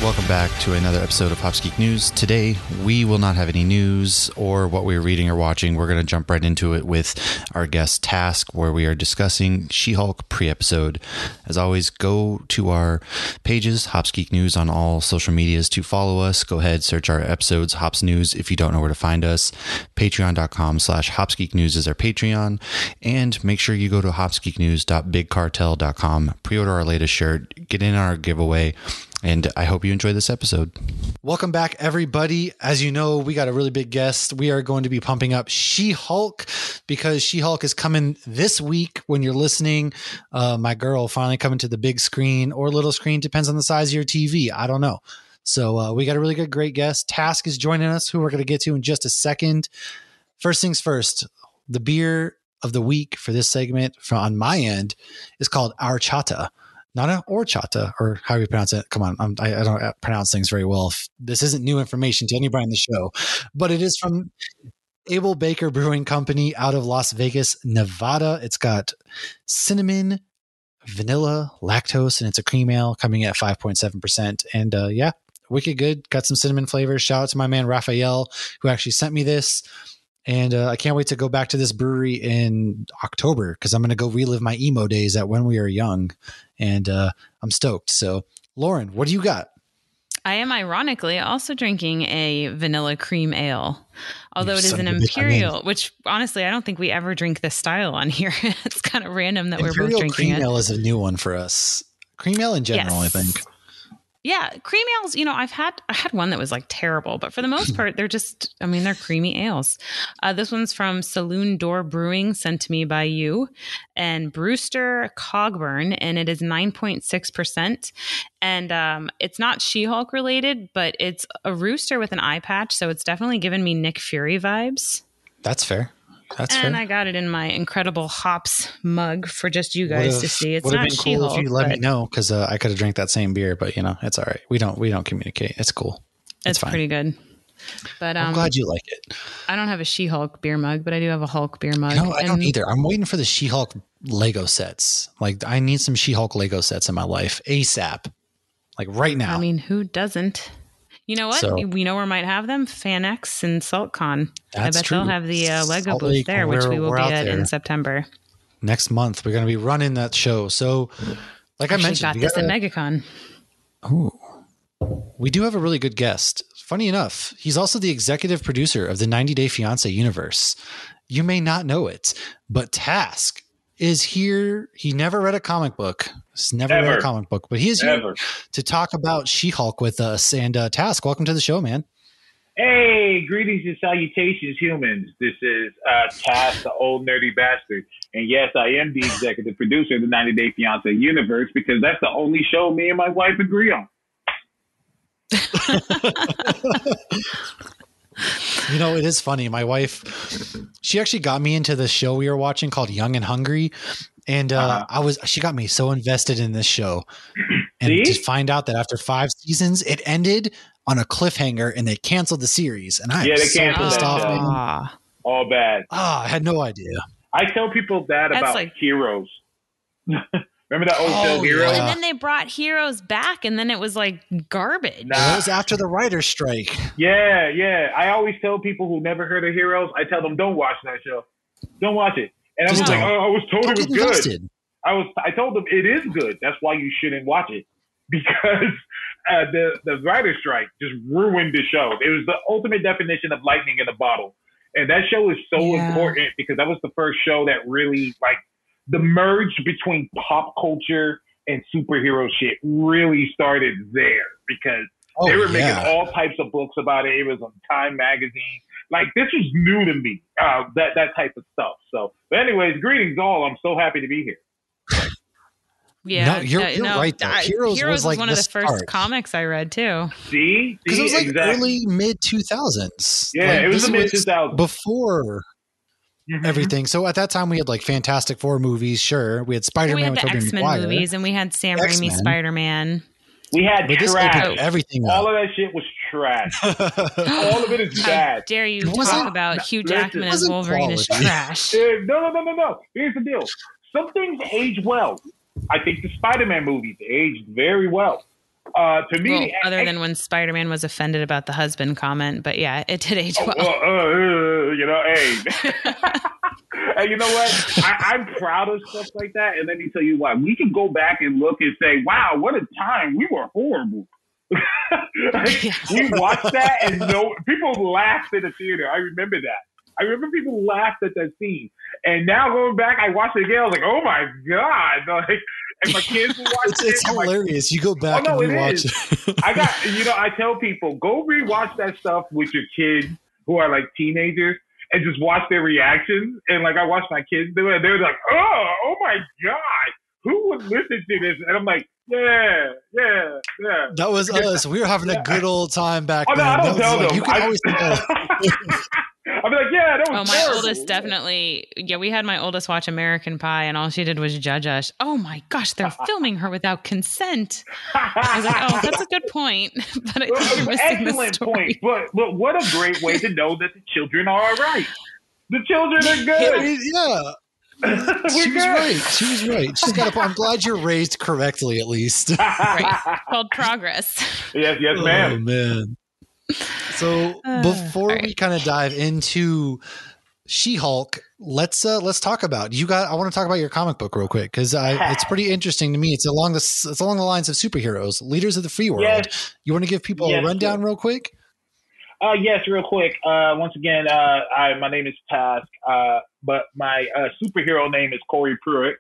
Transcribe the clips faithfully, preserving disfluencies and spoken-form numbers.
welcome back to another episode of Hops Geek News. Today, we will not have any news or what we're reading or watching. We're going to jump right into it with our guest Task, where we are discussing She-Hulk pre-episode. As always, go to our pages, Hops Geek News, on all social medias to follow us. Go ahead, search our episodes, Hops News, if you don't know where to find us. Patreon.com slash Hops Geek News is our Patreon. And make sure you go to hops geek news dot big cartel dot com, pre-order our latest shirt, get in our giveaway. And I hope you enjoy this episode. Welcome back, everybody. As you know, we got a really big guest. We are going to be pumping up She-Hulk because She-Hulk is coming this week when you're listening. Uh, my girl finally coming to the big screen or little screen. Depends on the size of your T V. I don't know. So uh, we got a really good, great guest. Task is joining us, who we're going to get to in just a second. First things first, the beer of the week for this segment from on my end is called Horchata. Not an horchata, or how you pronounce it. Come on, I'm, I, I don't pronounce things very well. This isn't new information to anybody on the show, but it is from Able Baker Brewing Company out of Las Vegas, Nevada. It's got cinnamon, vanilla, lactose, and it's a cream ale coming at five point seven percent. And uh, yeah, wicked good. Got some cinnamon flavors. Shout out to my man Raphael, who actually sent me this. And uh, I can't wait to go back to this brewery in October because I'm going to go relive my emo days at when we were young. And uh, I'm stoked. So, Lauren, what do you got? I am ironically also drinking a vanilla cream ale, although You it is son an of a bitch, I imperial, mean- which honestly, I don't think we ever drink this style on here. It's kind of random that we're both Imperial drinking cream it. ale is a new one for us. Cream ale in general, Yes. I think. Yeah, cream ales, you know, I've had I had one that was like terrible, but for the most part, they're just, I mean, they're creamy ales. Uh, this one's from Saloon Door Brewing, sent to me by you, and Brewster Cogburn, and it is nine point six percent. And um, it's not She-Hulk related, but it's a rooster with an eye patch, so it's definitely given me Nick Fury vibes. That's fair. That's and fair. I got it in my incredible hops mug for just you guys Would've- to see. It's would've not been cool She-Hulk, if you let but me know because uh, I could have drank that same beer, but you know, it's all right. We don't we don't communicate. It's cool. It's, it's fine. pretty good. But um, I'm glad you like it. I don't have a She-Hulk beer mug, but I do have a Hulk beer mug. No, I don't And either. I'm waiting for the She-Hulk Lego sets. Like, I need some She-Hulk Lego sets in my life ASAP. Like right now. I mean, who doesn't? You know what? So- we know where might have them. FanX and SaltCon. I That's bet true. they'll have the uh, Lego Salt booth Lake, there, which we're- we will we're be out at there. in September. Next month, we're going to be running that show. So, like I Actually mentioned, got we this gotta- at MegaCon. Ooh. We do have a really good guest. Funny enough, he's also the executive producer of the ninety Day Fiancé universe. You may not know it, but Task is here. He never read a comic book. He's never read Ever. a comic book, but he is here Ever. to talk about She-Hulk with us. And uh, Task, welcome to the show, man. Hey, greetings and salutations, humans. This is uh, Cass, the old nerdy bastard. And yes, I am the executive producer of the ninety Day Fiancé universe because that's the only show me and my wife agree on. You know, it is funny. My wife, she actually got me into the show we were watching called Young and Hungry. And uh, Uh-huh. I was, she got me so invested in this show. And See? to find out that after five seasons, it ended on a cliffhanger and they canceled the series. And I Yeah, was they so canceled pissed that off, show. man. Ah. All bad. Ah, I had no idea. I tell people that That's about like- Heroes. Remember that old Oh, show, Heroes? yeah. And then they brought Heroes back, and then it was like garbage. Nah. That was after the writer's strike. Yeah, yeah. I always tell people who never heard of Heroes, I tell them, don't watch that show. Don't watch it. And I was Just like, don't. oh, I was told Don't it was get good. invested. I was. I told them it is good. That's why you shouldn't watch it because uh, the the writer's strike just ruined the show. It was the ultimate definition of lightning in a bottle, and that show is so Yeah. important because that was the first show that really like the merge between pop culture and superhero shit really started there because Oh, they were yeah. making all types of books about it. It was on Time magazine. Like this was new to me. Uh, that that type of stuff. So, but anyways, greetings all. I'm so happy to be here. Yeah, No, you're- uh, you're right, though. I- Heroes was, like, one the of the first start. comics I read too. See, Because See? it was like exactly. early mid two thousands. Yeah, like, it was this the mid two thousands. before Mhm. everything. So at that time we had like Fantastic Four movies. Sure, we had Spider We Man had with the Tobey X Men Maguire. movies, and we had Sam X-Men. Raimi Spider Man. We had But this trash. opened everything All up. of that shit was trash. All of it is How bad. dare you It talk wasn't- about no, Hugh listen. Jackman It as wasn't Wolverine as quality. trash? Uh, no, no, no, no, no. Here's the deal. Some things age well. I think the Spider-Man movies aged very well. Uh, to me, well, other I, than when Spider-Man was offended about the husband comment, but yeah, it did age well. Oh, uh, uh, you know, hey. And you know what? I, I'm proud of stuff like that. And let me tell you why. We can go back and look and say, wow, what a time. We were horrible. Like, Yeah. We watched that and no people laughed in the theater. I remember that. I remember people laughed at that scene. And now going back, I watched it again. I was like, oh my God. Like, and my kids will watch It's, it. it's and my- hilarious. You go back Oh, no, and it rewatch is. it. I got, you know, I tell people, go rewatch that stuff with your kids who are like teenagers and just watch their reactions. And like, I watched my kids do it. They're like, oh, oh my God, who would listen to this? And I'm like, yeah, yeah, yeah. That was us. We were having a good old time back Oh, no, then. I That don't was tell like, them. you can I, always tell. I'll be like, yeah, that was Oh, my terrible. oldest definitely. Yeah, we had my oldest watch American Pie, and all she did was judge us. Oh my gosh, they're filming her without consent. I was like, oh, that's a good point, but I think you're missing the Excellent story. point. But, but what a great way to know that the children are all right. The children are good. Yeah. She was right. She was right. She's got a. I'm glad you're raised correctly, at least. Right, called progress. Yes, yes, Oh ma'am. man. So Uh, before all right. we kind of dive into She-Hulk, let's uh, let's talk about you got. I want to talk about your comic book real quick because I it's pretty interesting to me. It's along the it's along the lines of superheroes, leaders of the free world. Yes. You want to give people Yes, a rundown sir. real quick? Uh, yes, real quick. Uh, once again, uh, I, my name is Task, uh, but my uh, superhero name is Corey Pruitt.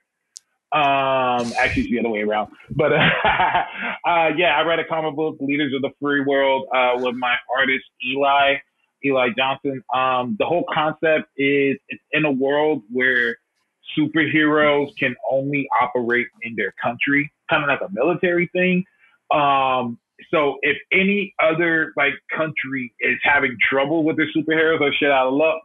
Um, actually, it's the other way around. But uh, uh, yeah, I read a comic book, Leaders of the Free World, uh, with my artist Eli, Eli Johnson. Um, the whole concept is it's in a world where superheroes can only operate in their country, kind of like a military thing. Um, so if any other like country is having trouble with their superheroes, they're shit out of luck.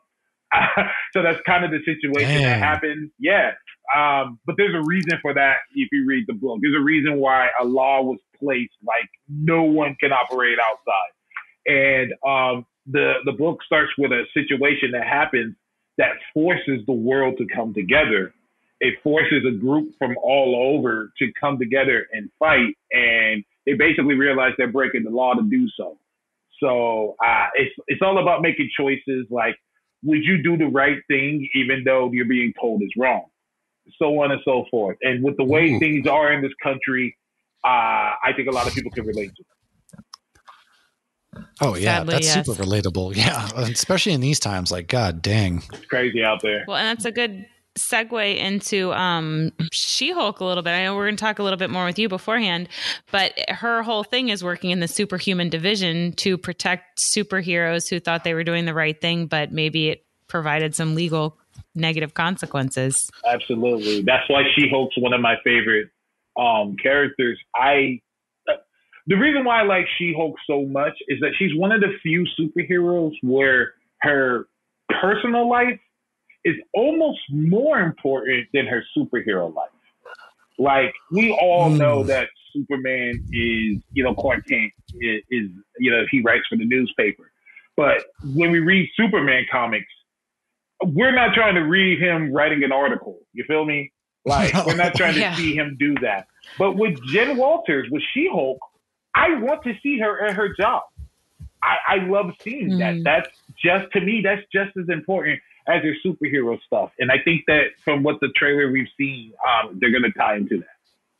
So that's kind of the situation Damn. that happens. Yeah. Um, but there's a reason for that. If you read the book, there's a reason why a law was placed, like no one can operate outside. And, um, the, the book starts with a situation that happens that forces the world to come together. It forces a group from all over to come together and fight. And they basically realize they're breaking the law to do so. So, uh, it's, it's all about making choices. Like, would you do the right thing, even though you're being told it's wrong? So on and so forth. And with the way Ooh. things are in this country, uh, I think a lot of people can relate to it. Oh yeah, Sadly, that's yes. super relatable. Yeah, especially in these times. Like, God dang. It's crazy out there. Well, and that's a good segue into um, She-Hulk a little bit. I know we're going to talk a little bit more with you beforehand, but her whole thing is working in the superhuman division to protect superheroes who thought they were doing the right thing, but maybe it provided some legal negative consequences. Absolutely. That's why She-Hulk's one of my favorite um, characters. I the reason why I like She-Hulk so much is that she's one of the few superheroes where her personal life is almost more important than her superhero life. Like, we all Mm. know that Superman is, you know, Clark Kent is, is, you know, he writes for the newspaper. But when we read Superman comics, we're not trying to read him writing an article. You feel me? Like, we're not trying to Yeah. see him do that. But with Jen Walters, with She-Hulk, I want to see her at her job. I, I love seeing Mm. that. That's just, to me, that's just as important as their superhero stuff. And I think that from what the trailer we've seen, um, they're going to tie into that.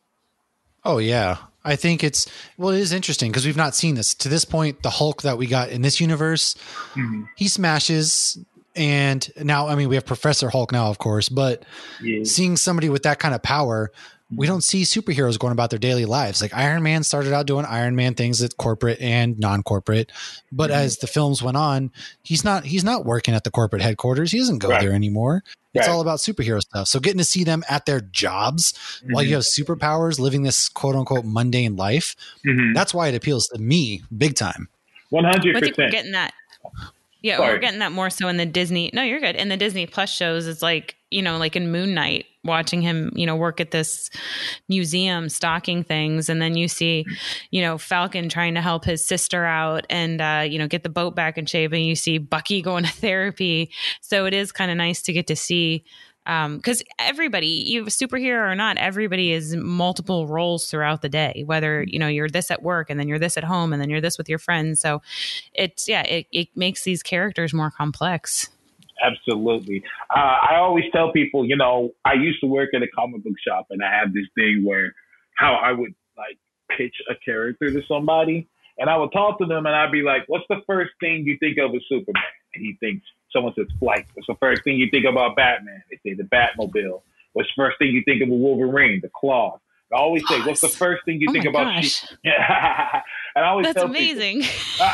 Oh yeah. I think it's, well, it is interesting because we've not seen this to this point. The Hulk that we got in this universe, Mm-hmm. he smashes. And now, I mean, we have Professor Hulk now, of course, but Yeah. seeing somebody with that kind of power, we don't see superheroes going about their daily lives. Like Iron Man started out doing Iron Man things at corporate and non-corporate, but Mhm. as the films went on, he's not, he's not working at the corporate headquarters. He doesn't go Right. there anymore. It's Right. all about superhero stuff. So getting to see them at their jobs while you have superpowers, living this quote unquote mundane life, Mhm. that's why it appeals to me big time. one hundred I think we're percent. getting that. Yeah, Sorry. we're getting that more so in the Disney. No, you're good. In the Disney Plus shows, it's like, you know, like in Moon Knight, watching him, you know, work at this museum stocking things. And then you see, you know, Falcon trying to help his sister out and, uh, you know, get the boat back in shape. And you see Bucky going to therapy. So it is kind of nice to get to see because um, everybody, you superhero or not, everybody is multiple roles throughout the day, whether, you know, you're this at work and then you're this at home and then you're this with your friends. So it's, yeah, it, it makes these characters more complex. Absolutely. Uh, I always tell people, you know, I used to work at a comic book shop, and I have this thing where how I would like pitch a character to somebody, and I would talk to them and I'd be like, what's the first thing you think of with Superman? And he thinks, someone says flight. What's the first thing you think about Batman? They say the Batmobile. What's the first thing you think of with Wolverine? The claw. I always say, what's the first thing you oh think about? She- and I always that's tell amazing.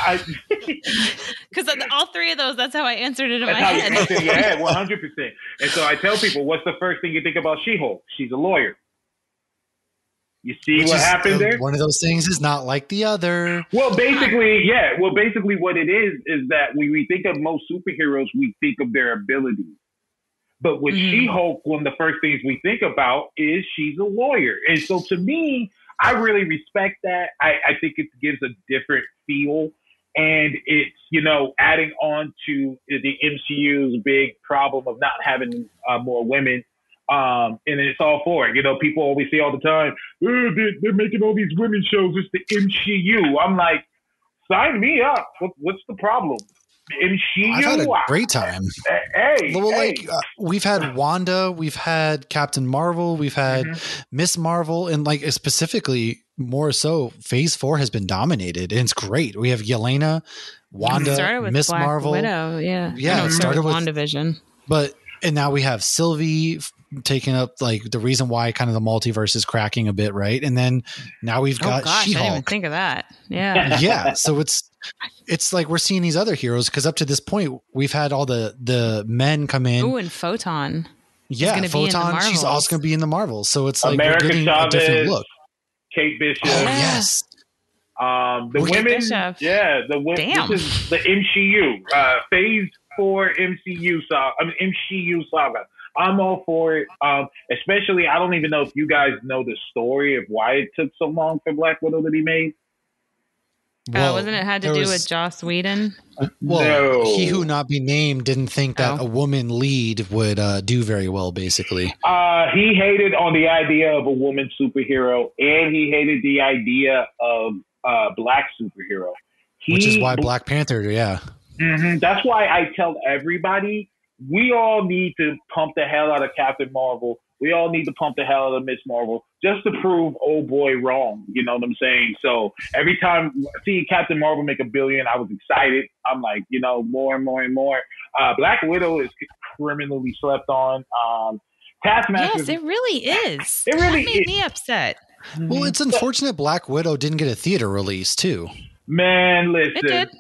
Because I, all three of those, that's how I answered it in that's my how head. you answer in your head, one hundred percent. And so I tell people, what's the first thing you think about She-Hulk? She's a lawyer. You see Which what is, happened uh, there? One of those things is not like the other. Well, basically, yeah. Well, basically what it is is that when we think of most superheroes, we think of their abilities. But with mm-hmm. She-Hulk, one of the first things we think about is she's a lawyer. And so to me, I really respect that. I, I think it gives a different feel. And it's, you know, adding on to the M C U's big problem of not having uh, more women. Um, and it's all for it. You know, people always say all the time, oh, they're, they're making all these women shows. It's the M C U. I'm like, sign me up. What, what's the problem? M C U? I've had a great time. Hey, well, hey. like uh, we've had Wanda, we've had Captain Marvel, we've had mm-hmm. Miss Marvel, and like specifically more so, Phase Four has been dominated, and it's great. We have Yelena, Wanda, Miss Black Marvel. Widow, yeah, yeah, it started with WandaVision, but and now we have Sylvie taking up like the reason why kind of the multiverse is cracking a bit, right? And then now we've got oh gosh, She-Hulk. I didn't even think of that. Yeah, yeah. So it's it's like we're seeing these other heroes because up to this point we've had all the the men come in. Oh, and Photon. Yeah, Photon. She's also going to be in the Marvels. So it's like America we're getting Chavez, a different look. Kate Bishop. Oh yes. Um, the Kate women. Bishop. Yeah, the women. Damn. This is the M C U. Uh, phase four M C U saga. I mean M C U saga. I'm all for it. Um, especially, I don't even know if you guys know the story of why it took so long for Black Widow to be made. Well, uh, wasn't it had to do was, with Joss Whedon? Well, no. He Who Not Be Named didn't think that oh. a woman lead would uh, do very well, basically. Uh, he hated on the idea of a woman superhero, and he hated the idea of uh, black superhero. He, Which is why Black Panther, yeah. Mm-hmm, that's why I tell everybody, we all need to pump the hell out of Captain Marvel. We all need to pump the hell out of Miss Marvel just to prove old boy wrong. You know what I'm saying? So every time I see Captain Marvel make a billion, I was excited. I'm like, you know, more and more and more. Uh, Black Widow is criminally slept on. Um, Taskmaster. Yes, it really is. It really that made is. me upset. Well, it's unfortunate Black Widow didn't get a theater release, too. Man, listen. It did.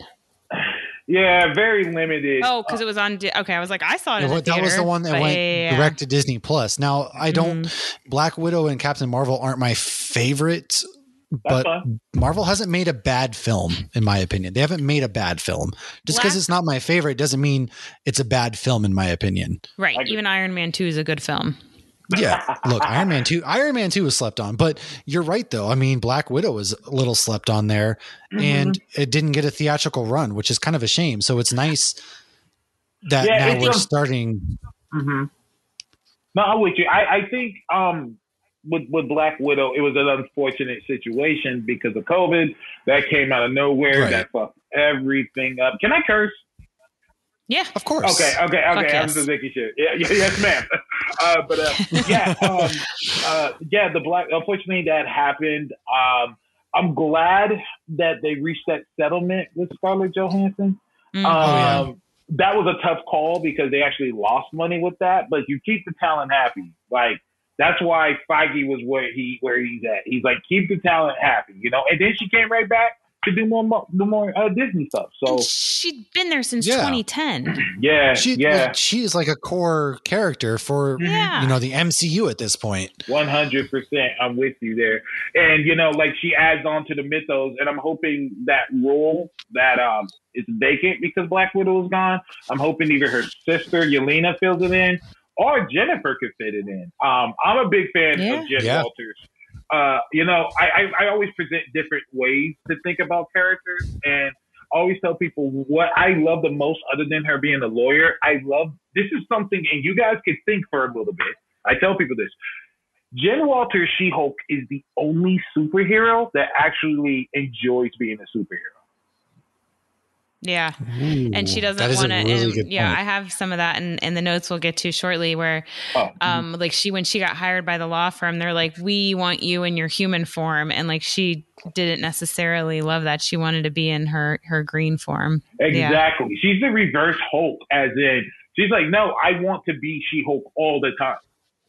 Yeah, very limited. Oh, because it was on. Di- okay, I was like, I saw it. In yeah, the that theater, was the one that went yeah, direct to Disney Plus. Now, I don't. Mm-hmm. Black Widow and Captain Marvel aren't my favorites, but fun. Marvel hasn't made a bad film, in my opinion. They haven't made a bad film. Just because it's not my favorite doesn't mean it's a bad film, in my opinion. Right. Even Iron Man two is a good film. Yeah, look, Iron Man two, Iron Man two was slept on, but you're right though. I mean, Black Widow was a little slept on there, mm-hmm. and it didn't get a theatrical run, which is kind of a shame. So it's nice that yeah, now we're a, starting. Mm-hmm. No, I'm with you. I, I think um, with with Black Widow, it was an unfortunate situation because of COVID that came out of nowhere right. that fucked everything up. Can I curse? Yeah, of course. Okay, okay, okay. Yes. I'm just making sure. Yeah, yeah yes, ma'am. Uh, but uh, yeah, um, uh, yeah. The black. Unfortunately, that happened. Um, I'm glad that they reached that settlement with Scarlett Johansson. Mm-hmm. Um, oh, yeah. That was a tough call because they actually lost money with that. But you keep the talent happy. Like that's why Feige was where he where he's at. He's like keep the talent happy, you know. And then she came right back to do more, do more uh, Disney stuff. So and she'd been there since yeah. twenty ten. Yeah, she, yeah. Well, she is like a core character for yeah. you know the M C U at this point. One hundred percent, I'm with you there. And you know, like she adds on to the mythos, and I'm hoping that role that um is vacant because Black Widow is gone. I'm hoping either her sister Yelena fills it in, or Jennifer could fit it in. Um, I'm a big fan yeah. of Jen yeah. Walters. Uh, you know, I, I, I always present different ways to think about characters. And I always tell people what I love the most, other than her being a lawyer. I love, this is something, and you guys can think for a little bit. I tell people this. Jen Walters' She-Hulk is the only superhero that actually enjoys being a superhero. Yeah. Ooh, and she doesn't want to. Really yeah, I have some of that in, in the notes we'll get to shortly where, oh, um, like she, when she got hired by the law firm, they're like, we want you in your human form. And like, she didn't necessarily love that. She wanted to be in her, her green form. Exactly. Yeah. She's the reverse Hulk, as in, she's like, no, I want to be She-Hulk all the time.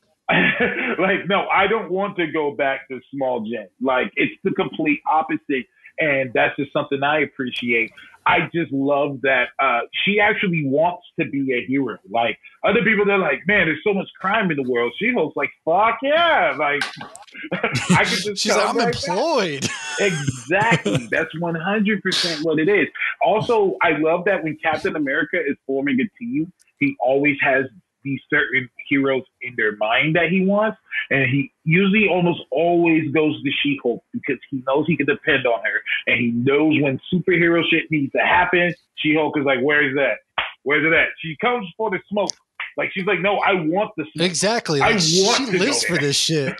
Like, no, I don't want to go back to small Jen. Like, it's the complete opposite. And that's just something I appreciate. I just love that uh, she actually wants to be a hero. Like, other people, they're like, man, there's so much crime in the world. She looks like, fuck yeah. Like, I could just She's like, I'm right employed. Back. Exactly. That's one hundred percent what it is. Also, I love that when Captain America is forming a team, he always has these certain heroes in their mind that he wants, and he usually almost always goes to She-Hulk because he knows he can depend on her, and he knows when superhero shit needs to happen, She-Hulk is like, where is that? Where's it at? She comes for the smoke. Like, she's like, no, I want the smoke. Exactly. I like, want she lives for this shit.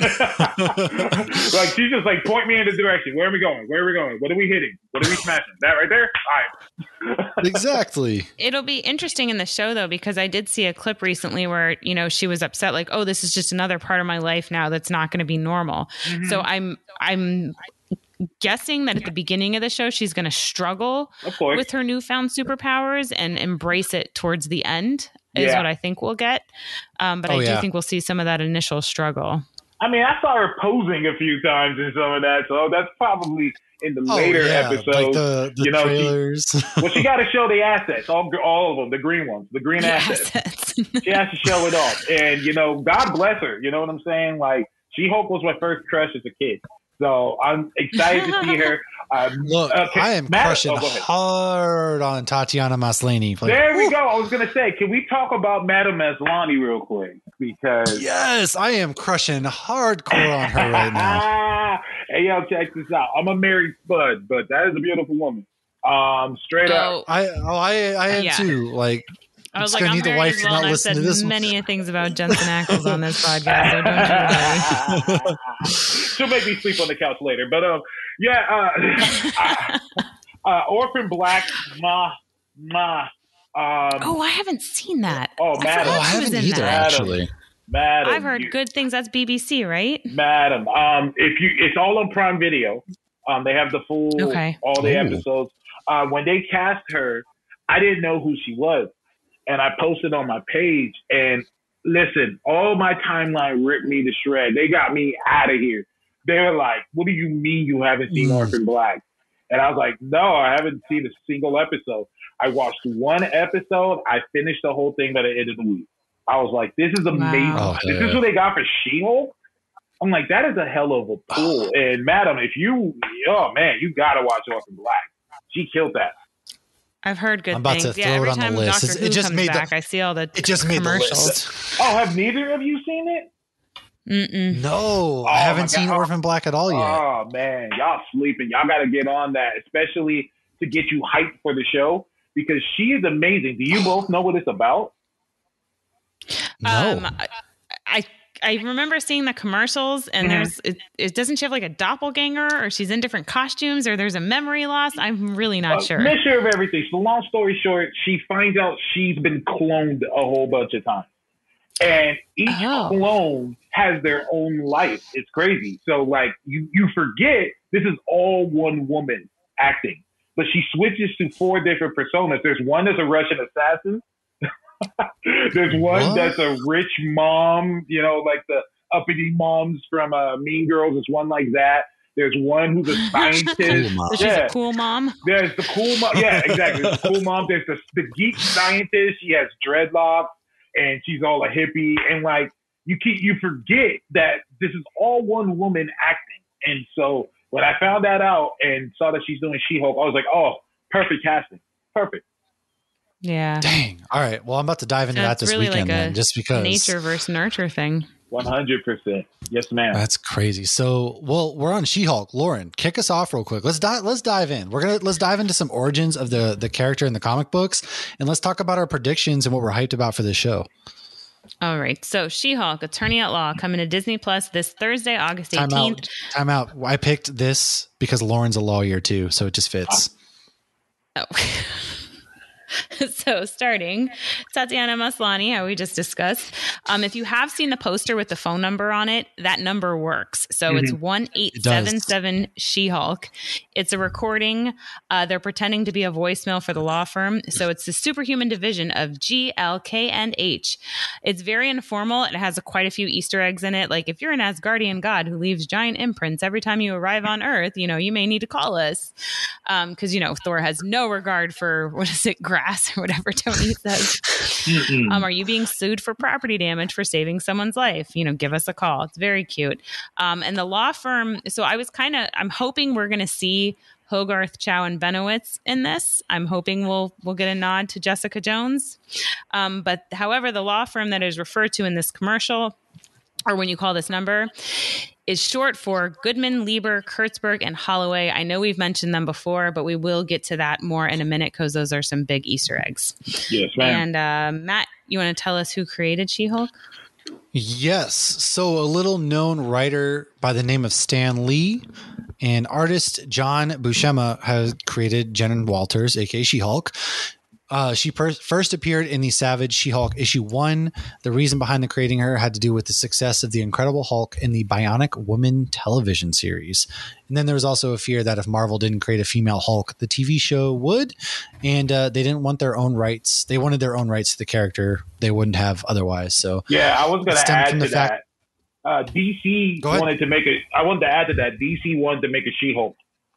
Like, she's just like, point me in the direction. Where are we going? Where are we going? What are we hitting? What are we smashing? That right there? All right. Exactly. It'll be interesting in the show, though, because I did see a clip recently where, you know, she was upset, like, oh, this is just another part of my life now that's not going to be normal. Mm-hmm. So I'm, I'm guessing that at the beginning of the show, she's going to struggle with her newfound superpowers and embrace it towards the end. Is yeah. what I think we'll get. Um, but oh, I do yeah. think we'll see some of that initial struggle. I mean, I saw her posing a few times in some of that, so that's probably in the oh, later yeah. episodes. Like the, the you know, trailers. She, well, she got to show the assets, all, all of them, the green ones, the green the assets. assets. She has to show it off. And, you know, God bless her. You know what I'm saying? Like, She-Hulk was my first crush as a kid. So I'm excited to see her. Um, Look, uh, can, I am Matt, crushing oh, hard on Tatiana Maslany. Like, there we woo. go. I was going to say, can we talk about Madame Maslany real quick? Because yes, I am crushing hardcore on her right now. Hey, yo, check this out. I'm a married spud, but that is a beautiful woman. Um, straight oh, up. I, oh, I, I am yeah. too. Like, I was like, I'm married as well, and I've said many things about Jensen Ackles on this podcast, so don't you worry. She'll make me sleep on the couch later. But, um, yeah, uh, uh, Orphan Black, ma, ma. Um, oh, I haven't seen that. Oh, madam. Oh, I haven't either, madam. actually. Madam. I've heard you, good things. That's B B C, right? Madam. Um, if you, it's all on Prime Video. Um, they have the full, okay. all the Ooh. episodes. Uh, when they cast her, I didn't know who she was. And I posted on my page, and listen, all my timeline ripped me to shred. They got me out of here. They're like, what do you mean you haven't seen mm. Orphan Black? And I was like, no, I haven't seen a single episode. I watched one episode. I finished the whole thing by the end of the week. I was like, this is amazing. Wow. Oh, is this what they got for She-Hulk? I'm like, that is a hell of a pull. And madam, if you, oh man, you got to watch Orphan Black. She killed that. I've heard good I'm about things. to throw yeah, every it on time the list. Doctor It Who just comes made back, the, I see all the it just made commercials. The list. Oh, have neither of you seen it? Mm-mm. No, oh, I haven't seen Orphan Black at all yet. Oh man, y'all sleeping. Y'all got to get on that, especially to get you hyped for the show because she is amazing. Do you both know what it's about? No. Um, I I remember seeing the commercials, and mm-hmm. there's it, it. Doesn't she have like a doppelganger, or she's in different costumes, or there's a memory loss? I'm really not uh, sure. Mixture of everything. So long story short, she finds out she's been cloned a whole bunch of times, and each oh. clone has their own life. It's crazy. So like you you forget this is all one woman acting, but she switches to four different personas. There's one that's a Russian assassin. There's one what? that's a rich mom, you know, like the uppity moms from uh, Mean Girls. There's one like that. There's one who's a scientist. Cool She's yeah. a cool mom. There's the cool mom. Yeah, exactly. There's the cool mom. There's the, the geek scientist. She has dreadlocks and she's all a hippie. And like you keep you forget that this is all one woman acting. And so when I found that out and saw that she's doing She-Hulk, I was like, oh, perfect casting. Perfect. Yeah. Dang. All right. Well, I'm about to dive into so that this really weekend like then, just because nature versus nurture thing. one hundred percent. Yes, ma'am. That's crazy. So, well, we're on She-Hulk. Lauren, kick us off real quick. Let's dive. Let's dive in. We're gonna let's dive into some origins of the the character in the comic books, and let's talk about our predictions and what we're hyped about for this show. All right. So She-Hulk, Attorney at Law, coming to Disney Plus this Thursday, August eighteenth. Time out. Time out. I picked this because Lauren's a lawyer too, so it just fits. Oh. So starting, Tatiana Maslany, how we just discussed. Um, if you have seen the poster with the phone number on it, that number works. So mm-hmm. it's one eight seven seven She-Hulk. It's a recording. Uh, they're pretending to be a voicemail for the law firm. So it's the superhuman division of G, L, K, and H. It's very informal. It has a, quite a few Easter eggs in it. Like if you're an Asgardian god who leaves giant imprints every time you arrive on Earth, you know, you may need to call us. Um, because, you know, Thor has no regard for, what is it, grass or whatever Tony says. um, are you being sued for property damage for saving someone's life? You know, give us a call. It's very cute. Um, and the law firm. So I was kind of, I'm hoping we're going to see Hogarth, Chow, and Benowitz in this. I'm hoping we'll we'll get a nod to Jessica Jones. Um, but however, the law firm that is referred to in this commercial, or when you call this number, is short for Goodman, Lieber, Kurtzberg, and Holloway. I know we've mentioned them before, but we will get to that more in a minute because those are some big Easter eggs. Yes, ma'am. And uh, Matt, you want to tell us who created She-Hulk? Yes. So a little known writer by the name of Stan Lee and artist John Buscema has created Jen Walters, aka She-Hulk. Uh, she per- first appeared in the Savage She-Hulk issue one. The reason behind the creating her had to do with the success of the Incredible Hulk in the Bionic Woman television series. And then there was also a fear that if Marvel didn't create a female Hulk, the T V show would. And uh, they didn't want their own rights. They wanted their own rights to the character. They wouldn't have otherwise. So yeah, I was going to add to fact- that. Uh, D C wanted to make a. I wanted to add to that. D C wanted to make a She-Hulk.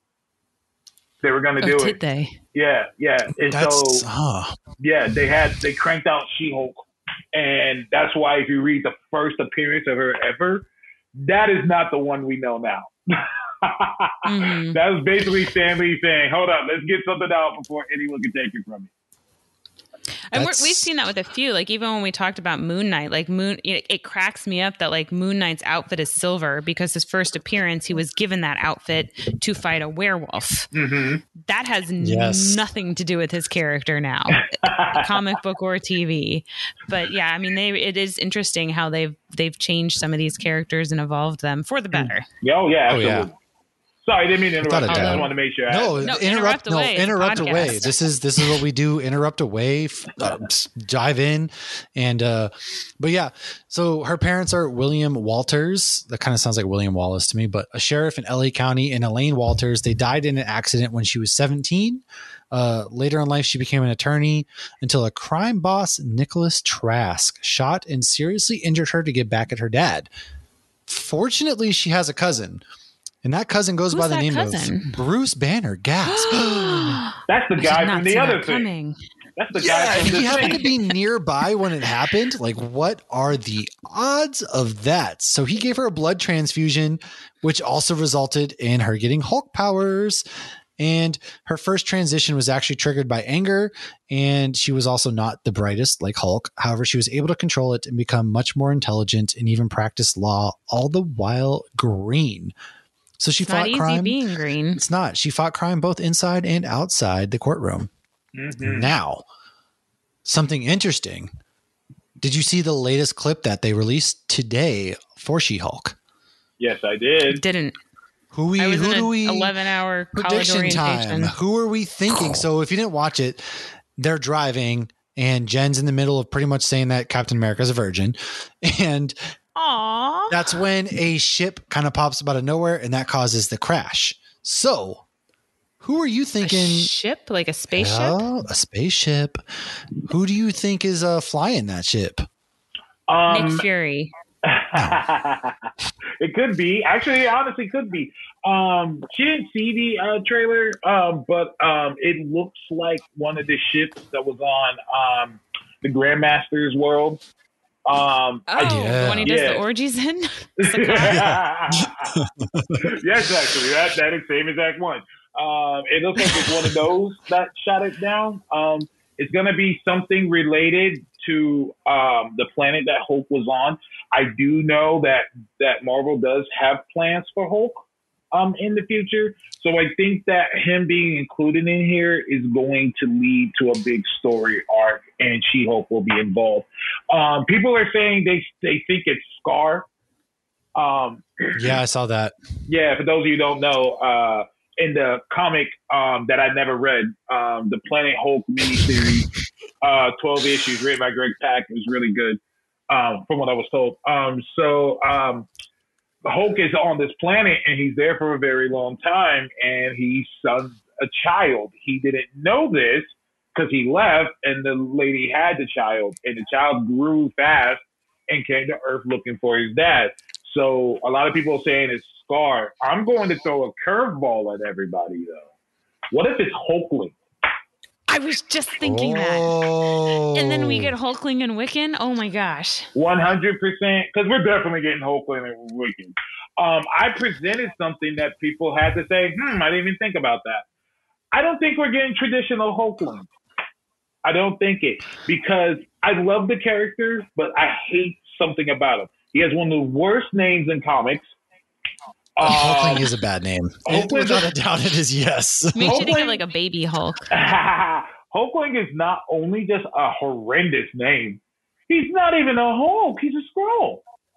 They were going to do oh, it. Did they? Yeah, yeah. And that's, so, huh. yeah, they had they cranked out She-Hulk, and that's why if you read the first appearance of her ever, that is not the one we know now. mm-hmm. That was basically Stan Lee saying, "Hold up, let's get something out before anyone can take it from me." And we're, we've seen that with a few, like even when we talked about Moon Knight, like Moon, it, it cracks me up that like Moon Knight's outfit is silver because his first appearance, he was given that outfit to fight a werewolf. Mm-hmm. That has yes. nothing to do with his character now, comic book or T V. But yeah, I mean, they, it is interesting how they've, they've changed some of these characters and evolved them for the better. Oh yeah. Absolutely. Oh, yeah. Sorry, I didn't mean to interrupt. I just want to make sure. I no, no, interrupt. interrupt No, away. interrupt away. This is this is what we do. Interrupt away. Uh, dive in, and uh, but yeah. So her parents are William Walters. That kind of sounds like William Wallace to me, but a sheriff in L A County, and Elaine Walters. They died in an accident when she was seventeen. Uh, later in life, she became an attorney until a crime boss, Nicholas Trask, shot and seriously injured her to get back at her dad. Fortunately, she has a cousin. And that cousin goes Who's by the that name cousin? of Bruce Banner. Gasp. That's the guy from the other thing. Coming. That's the Yeah, guy from he the happened thing. to be nearby when it happened. Like, what are the odds of that? So he gave her a blood transfusion, which also resulted in her getting Hulk powers. And her first transition was actually triggered by anger. And she was also not the brightest like Hulk. However, she was able to control it and become much more intelligent and even practice law, all the while green. So she it's fought not easy crime. being green. It's not. She fought crime both inside and outside the courtroom. Mm-hmm. Now, something interesting. Did you see the latest clip that they released today for She-Hulk? Yes, I did. Didn't. Who we? I was who in do an we? eleven-hour college Prediction orientation. time. Who are we thinking? So if you didn't watch it, they're driving, and Jen's in the middle of pretty much saying that Captain America's a virgin, and Aww. that's when a ship kind of pops up out of nowhere, and that causes the crash. So, who are you thinking? A ship, like a spaceship. Oh, a spaceship. Who do you think is uh, flying that ship? Um, Nick Fury. It could be. Actually, it honestly could be. Um, she didn't see the uh, trailer, um, but um, it looks like one of the ships that was on um, the Grandmaster's world. Um, Oh, yeah. the one he does Yeah. the orgies in? Yes, actually, that that is same exact one. Um, it looks like it's one of those that shot it down. Um, it's going to be something related to um, the planet that Hope was on. I do know that that Marvel does have plans for Hulk um, in the future. So I think that him being included in here is going to lead to a big story arc, and She-Hulk will be involved. Um, people are saying they they think it's Scar. Um, yeah, I saw that. Yeah, for those of you who don't know, uh, in the comic um, that I never read, um, the Planet Hulk miniseries, uh, twelve issues written by Greg Pak, was really good, um, from what I was told. Um, so um, Hulk is on this planet, and he's there for a very long time, and he's son a child. He didn't know this because he left, and the lady had the child, and the child grew fast and came to Earth looking for his dad. So a lot of people are saying it's Scar. I'm going to throw a curveball at everybody, though. What if it's Hulkling? I was just thinking Oh. that. And then we get Hulkling and Wiccan. Oh my gosh. one hundred percent. Because we're definitely getting Hulkling and Wiccan. Um, I presented something that people had to say, hmm, I didn't even think about that. I don't think we're getting traditional Hulkling. I don't think it. Because I love the character, but I hate something about him. He has one of the worst names in comics. Um, Hulkling Um, is a bad name. Hulkling- Without a doubt, it is yes. Makes you think Hulkling- of like a baby Hulk. Hulkling is not only just a horrendous name, he's not even a Hulk. He's a Skrull.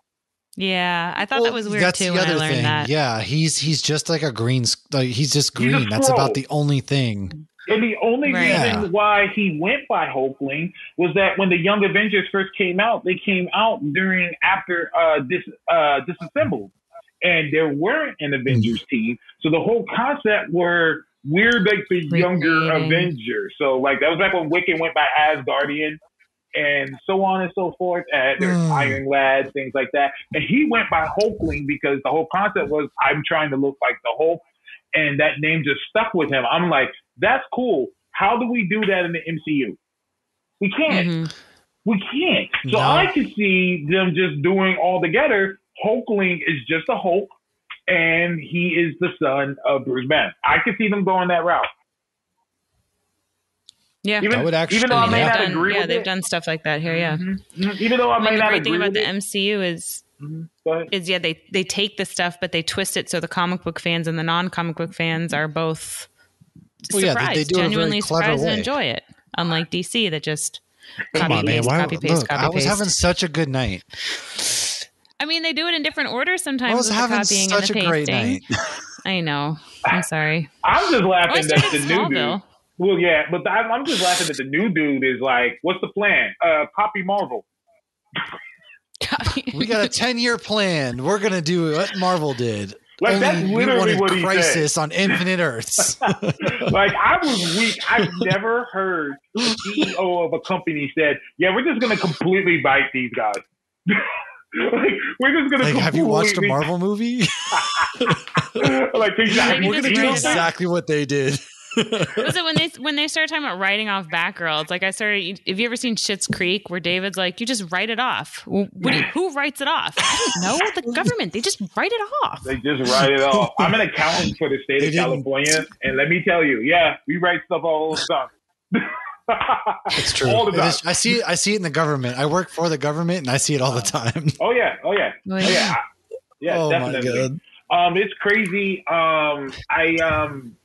Yeah, I thought Well, that was weird that's too the when I other learned thing. that. Yeah, he's he's just like a green. Like, he's just He's a green. That's Skrull. about the only thing. And the only Right. reason Yeah. why he went by Hulkling was that when the Young Avengers first came out, they came out during after uh, dis, uh, Disassembled. And there weren't an Avengers team. So the whole concept were we're like the younger Recreating. Avengers. So like that was back when Wiccan went by Asgardian and so on and so forth. And there's Mm. Iron Lad, things like that. And he went by Hulkling because the whole concept was I'm trying to look like the Hulk. And that name just stuck with him. I'm like, that's cool. How do we do that in the M C U? We can't. Mhm. We can't. So No. I could see them just doing all together. Hulkling is just a Hulk, and he is the son of Bruce Banner. I could see them going that route. Yeah. Even, I would actually- even though I may yeah. not Done- agree yeah, with they've it. done stuff like that here. Yeah. Mhm. Even though I I may mean, the not great agree thing about with the it. M C U is Mhm. Go ahead. is yeah they they take the stuff but they twist it so the comic book fans and the non-comic book fans are both Well, yeah, they- surprised, they do it a very genuinely clever surprised and way. enjoy it. Unlike D C that just Come copy on, man. paste, Why, copy paste, look, copy I was paste. having such a good night. I mean, they do it in different orders sometimes. I was with the having copying such and a the great pasting. night. I know. I'm sorry. I'm just Oh, I laughing that started the new dude. Smallville. Well, yeah, but I'm, I'm just laughing that the new dude is like, what's the plan? Uh, copy Marvel. Copy. We got a ten-year plan. We're gonna do what Marvel did. Like, Only that's we literally wanted what he said. Crisis on Infinite Earths. Like, I was weak. I've never heard the C E O of a company said, yeah, we're just going to completely bite these guys. Like, we're just going to Like, have you watched a completely- Marvel movie? Like, exactly. We're We're gonna just do write it exactly what they did. Was it when they when they started talking about writing off Batgirl? It's like I started. Have you ever seen Schitt's Creek, where David's like, "You just write it off." Well, what do you, who writes it off? I don't know. The government. They just write it off. They just write it off. I'm an accountant for the state They of didn't- California, and let me tell you, yeah, we write stuff all the time. It's true. All the It time. is- I see it. I see it in the government. I work for the government, and I see it all the time. Oh yeah, oh yeah, oh Well, yeah, I- yeah, oh definitely. my god! Um, it's crazy. Um, I um,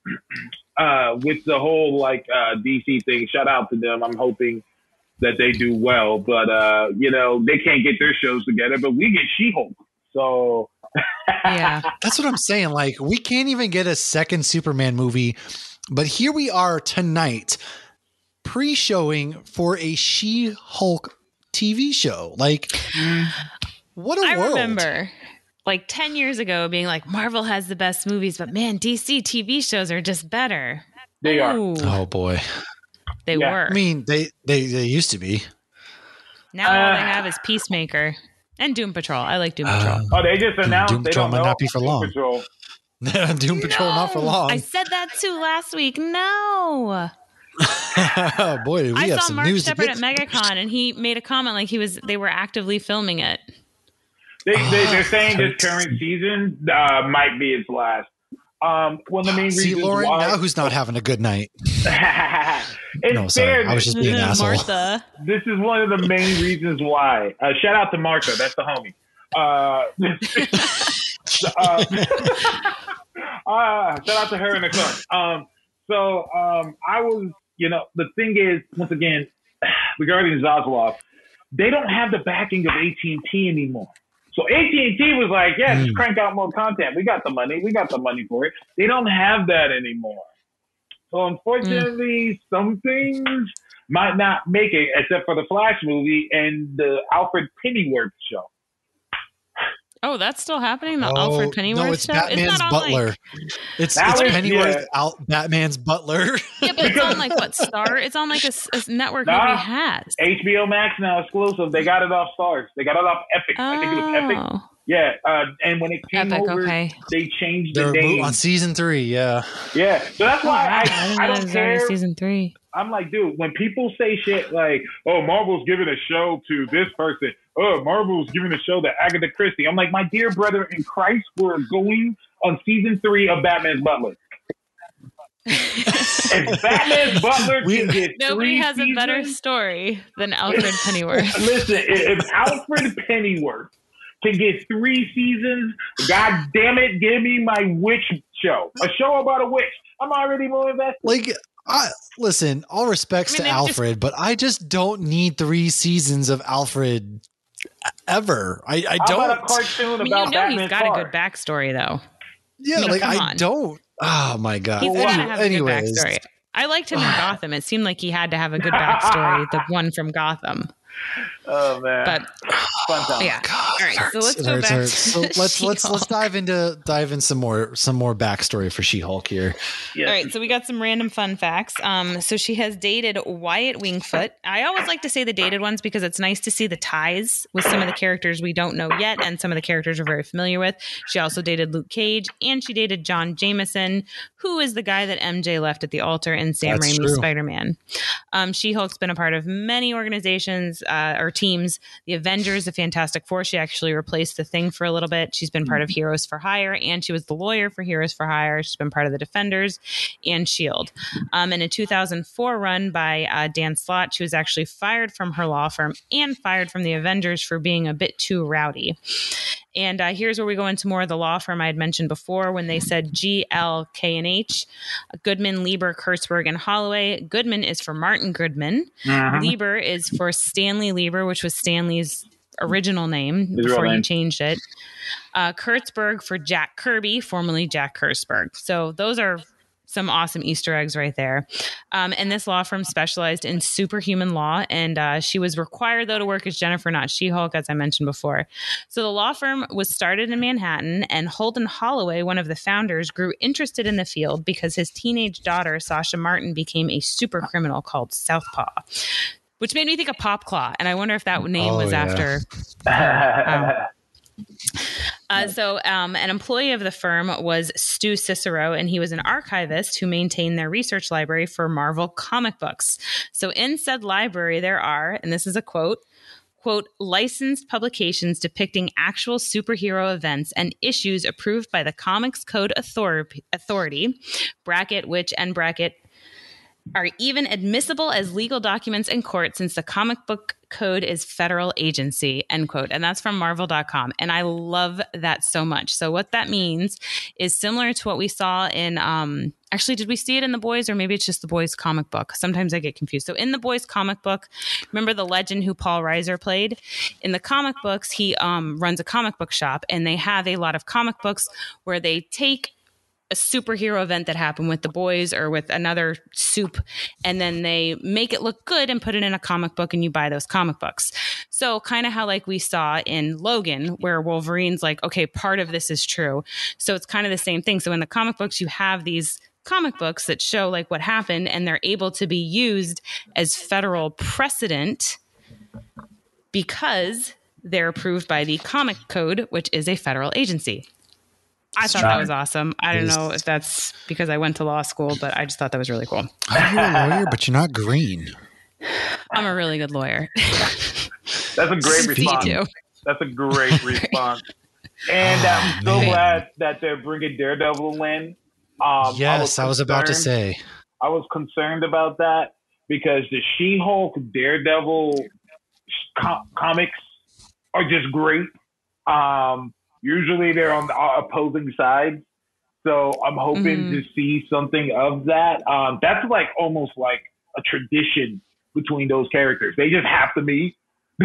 uh, with the whole like uh, D C thing. Shout out to them. I'm hoping that they do well, but uh, you know they can't get their shows together. But we get She-Hulk, so Yeah. That's what I'm saying. Like, we can't even get a second Superman movie, but here we are tonight, pre-showing for a She-Hulk T V show. Like, what a I world! remember like ten years ago being like, Marvel has the best movies, but man, D C T V shows are just better. they are. Ooh, Oh boy! they Yeah. were. I mean, they they they used to be. now all Uh, they have is Peacemaker and Doom Patrol. I like Doom Patrol. Uh, Oh, they just announced Doom they Patrol don't might know. not be for Doom long. Patrol. Doom Patrol not for No! long. I said that too last week. No. Oh boy, we I have saw some Mark news to Shepard get at to. MegaCon, and he made a comment like he was they were actively filming it. They, they, Ah, they're saying this hurts. current season uh, might be its last. Um, one of the main See, reasons Lauren, why. now who's not having a good night? it's No, sorry. fair. I was just being an asshole. Martha. This is one of the main reasons why. Uh, shout out to Martha. That's the homie. Uh, uh, uh, shout out to her and her son. Um, so um, I was, you know, the thing is, once again, regarding Zaslav, they don't have the backing of A T and T anymore. So A T and T was like, yeah, just crank out more content. We got the money. We got the money for it. They don't have that anymore. So unfortunately, mm. some things might not make it, except for the Flash movie and the Alfred Pennyworth show. Oh, that's still happening? The oh, Alfred Pennyworth no, it's show? Batman's butler. Like, it's it's was, Pennyworth yeah. out Batman's butler. Yeah, but it's on like what Star? It's on like a, a network nah, nobody has. H B O Max now exclusive. They got it off Stars. They got it off Epic. Oh. I think it was Epic. Yeah, uh, and when it came Epic, over, okay. they changed the They're name on season three. Yeah, yeah. So that's why oh, I, I, I don't care. Season three. I'm like, dude, when people say shit like, "Oh, Marvel's giving a show to this person," "Oh, Marvel's giving a show to Agatha Christie," I'm like, my dear brother in Christ, we're going on season three of Batman's Butler. If Batman's Butler we, can get nobody three has seasons, a better story than Alfred Pennyworth. Listen, if Alfred Pennyworth can get three seasons, God damn it, give me my witch show, a show about a witch. I'm already more invested. Like, I listen, all respects I mean, to Alfred, just, but I just don't need three seasons of Alfred ever. I, I don't. About a cartoon I mean, about you know Batman's he's got car. a good backstory, though. Yeah, I mean, like I on. don't. Oh my god. He's well, got to have anyways. a good backstory. I liked him in Gotham. It seemed like he had to have a good backstory. The one from Gotham. Oh man! But fun time. Yeah. God, all right. hurts, so let's go hurts, back. Hurts. So let's let's let's dive into dive in some more some more backstory for She-Hulk here. Yes. All right. So we got some random fun facts. Um. So she has dated Wyatt Wingfoot. I always like to say the dated ones because it's nice to see the ties with some of the characters we don't know yet, and some of the characters we're very familiar with. She also dated Luke Cage, and she dated John Jameson, who is the guy that M J left at the altar in Sam That's Raimi's true. Spider-Man. Um. She-Hulk's been a part of many organizations uh, or teams. The Avengers, the Fantastic Four. She actually replaced the Thing for a little bit. She's been part of Heroes for Hire, and she was the lawyer for Heroes for Hire. She's been part of the Defenders and S H I E L D. Um, in a two thousand four run by uh, Dan Slott, she was actually fired from her law firm and fired from the Avengers for being a bit too rowdy. And uh, here's where we go into more of the law firm I had mentioned before when they said G, L, K, and H. Goodman, Lieber, Kurtzberg, and Holloway. Goodman is for Martin Goodman. Uh-huh. Lieber is for Stanley Lieber, which was Stanley's original name His before he changed it. Uh, Kurtzberg for Jack Kirby, formerly Jack Kurtzberg. So those are some awesome Easter eggs right there. Um, and this law firm specialized in superhuman law. And uh, she was required, though, to work as Jennifer, not She-Hulk, as I mentioned before. So the law firm was started in Manhattan, and Holden Holloway, one of the founders, grew interested in the field because his teenage daughter, Sasha Martin, became a super criminal called Southpaw, which made me think of Pop Claw. And I wonder if that name oh, was yeah. after her. Um, Uh, so um, an employee of the firm was Stu Cicero, and he was an archivist who maintained their research library for Marvel comic books. So in said library, there are, and this is a quote, quote, licensed publications depicting actual superhero events and issues approved by the Comics Code Author- Authority, bracket, which, and bracket, are even admissible as legal documents in court since the comic book code is federal agency, end quote. And that's from marvel dot com. And I love that so much. So what that means is similar to what we saw in, um, actually, did we see it in The Boys, or maybe it's just The Boys comic book? Sometimes I get confused. So in The Boys comic book, remember the legend who Paul Reiser played? In the comic books, he um, runs a comic book shop, and they have a lot of comic books where they take a superhero event that happened with the boys or with another soup, and then they make it look good and put it in a comic book, and you buy those comic books. So kind of how like we saw in Logan, where Wolverine's like, okay, part of this is true. So it's kind of the same thing. So in the comic books, you have these comic books that show like what happened, and they're able to be used as federal precedent because they're approved by the Comic Code, which is a federal agency. I thought that was awesome. I don't know if that's because I went to law school, but I just thought that was really cool. You're a lawyer, but you're not green. I'm a really good lawyer. That's a great response. Me too. That's a great response. And I'm so Man. glad that they're bringing Daredevil in. Um, Yes, I was, I was about to say. I was concerned about that because the She-Hulk, Daredevil com- comics are just great. Um, usually they're on the opposing sides. So I'm hoping mm-hmm. to see something of that. Um, that's like almost like a tradition between those characters. They just have to meet.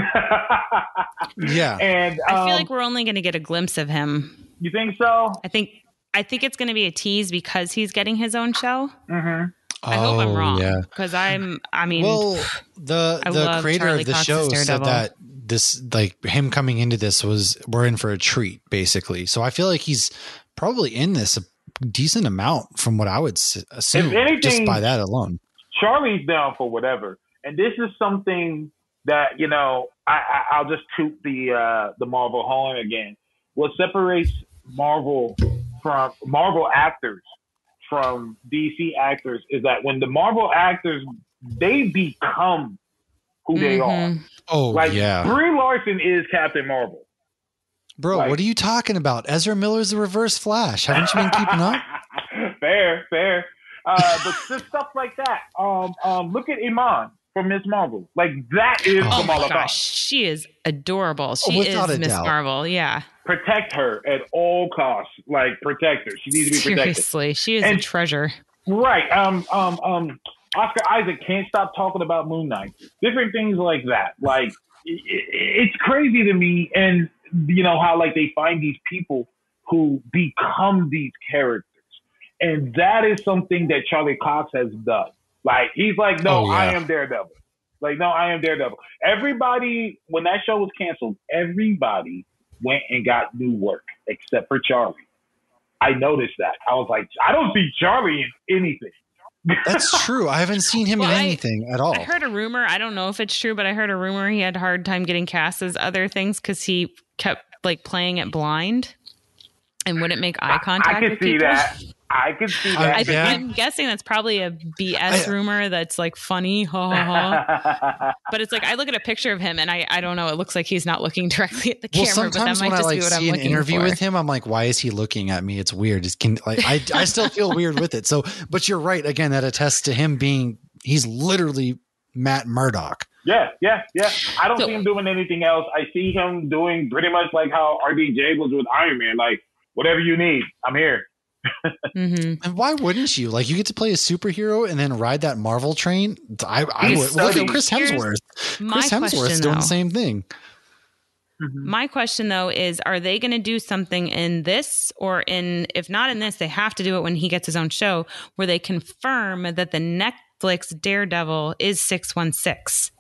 Yeah. And um, I feel like we're only going to get a glimpse of him. You think so? I think I think it's going to be a tease because he's getting his own show. Mm-hmm. I hope oh, I'm wrong. Yeah. Because I'm, I mean, well, the I the creator Charlie of the Cox's show Daredevil. said that this, like him coming into this was, we're in for a treat, basically. So I feel like he's probably in this a decent amount from what I would assume, anything, just by that alone. Charlie's down for whatever. And this is something that, you know, I, I, I'll just toot the uh, the Marvel horn again. What separates Marvel from Marvel actors from D C actors is that when the Marvel actors, they become who mm-hmm. they are. Oh, like, yeah. Brie Larson is Captain Marvel. Bro, like, what are you talking about? Ezra Miller's the Reverse Flash. Haven't you been keeping up? Fair, fair. Uh, but just stuff like that. Um, um, look at Iman from Miss Marvel. Like, that is oh Kamala my gosh, she is adorable. She oh, is Miss Marvel, yeah. Protect her at all costs. Like, protect her. She needs to be protected. Seriously, she is and, a treasure. Right. Um, um, um, Oscar Isaac can't stop talking about Moon Knight. Different things like that. Like, it, it's crazy to me. And, you know, how, like, they find these people who become these characters. And that is something that Charlie Cox has done. Like, he's like, no, oh, yeah. I am Daredevil. Like, no, I am Daredevil. Everybody, when that show was canceled, everybody went and got new work except for Charlie. I noticed that. I was like, I don't see Charlie in anything. That's true. I haven't seen him well, in anything I, at all. I heard a rumor. I don't know if it's true, but I heard a rumor he had a hard time getting cast as other things because he kept like playing it blind and wouldn't make eye contact I, I with see people. That. I can see that. I, yeah. I'm guessing that's probably a B S I, rumor that's like funny, ha ha ha. But it's like I look at a picture of him and I, I don't know. It looks like he's not looking directly at the well, camera. But that might just I, like, be what see I'm an looking interview for. with him, I'm like, why is he looking at me? It's weird. It's can, like I I still feel weird with it. So, but you're right. Again, that attests to him being he's literally Matt Murdock. Yeah, yeah, yeah. I don't so, see him doing anything else. I see him doing pretty much like how R D J was with Iron Man. Like, whatever you need, I'm here. Mm-hmm. And why wouldn't you? Like, you get to play a superhero and then ride that Marvel train. I, I would. Look at Chris Hemsworth. Chris Hemsworth's doing though, the same thing. Mm-hmm. My question though is, are they going to do something in this, or in, if not in this, they have to do it when he gets his own show, where they confirm that the Netflix Daredevil is six one six?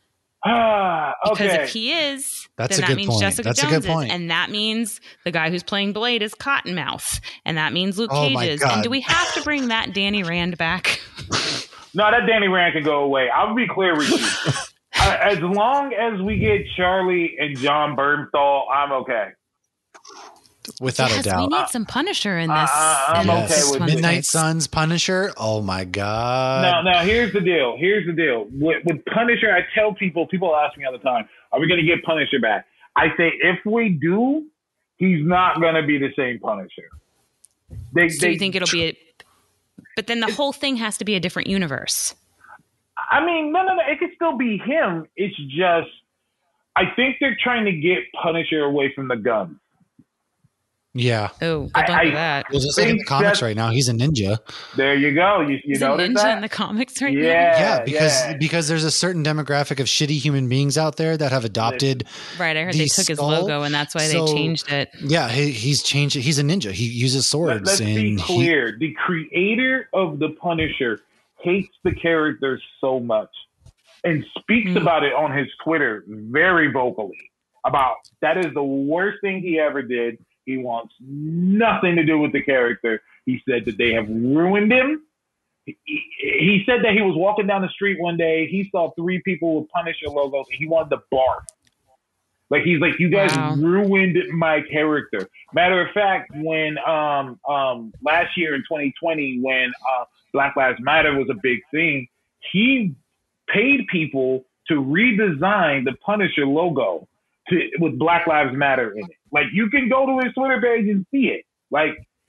Ah, okay. Because if he is, That's then a that good means point. Jessica That's Jones a good point. is, and that means the guy who's playing Blade is Cottonmouth, and that means Luke oh Cage is. And do we have to bring that Danny Rand back? No, that Danny Rand can go away. I'll be clear with you. uh, as long as we get Charlie and John Bernthal, I'm okay. Without yes, a doubt. We need some Punisher in this. Uh, I'm in okay this with Midnight Suns Punisher. Oh my God. Now, now here's the deal. Here's the deal. With, with Punisher, I tell people, people ask me all the time, are we going to get Punisher back? I say, if we do, he's not going to be the same Punisher. They, so they, you think it'll be a, but then the whole thing has to be a different universe. I mean, no, no, no. It could still be him. It's just, I think they're trying to get Punisher away from the gun. Yeah. Oh, good luck I, with that. Well, just like in the comics right now, he's a ninja. There you go. You, you he's notice a ninja that? in the comics right yeah, now? Yeah, because yeah. because there's a certain demographic of shitty human beings out there that have adopted. Right, I heard they took skull. his logo, and that's why so, they changed it. Yeah, he, he's changed it. He's a ninja. He uses swords. Let's and be clear. He, the creator of the Punisher hates the character so much and speaks mm. about it on his Twitter very vocally about that is the worst thing he ever did. He wants nothing to do with the character. He said that they have ruined him. He, he said that he was walking down the street one day. He saw three people with Punisher logos, and he wanted to barf. Like, he's like, you guys wow. ruined my character. Matter of fact, when um, um, last year in twenty twenty, when uh, Black Lives Matter was a big thing, he paid people to redesign the Punisher logo to, with Black Lives Matter in it. Like, you can go to his Twitter page and see it. Like,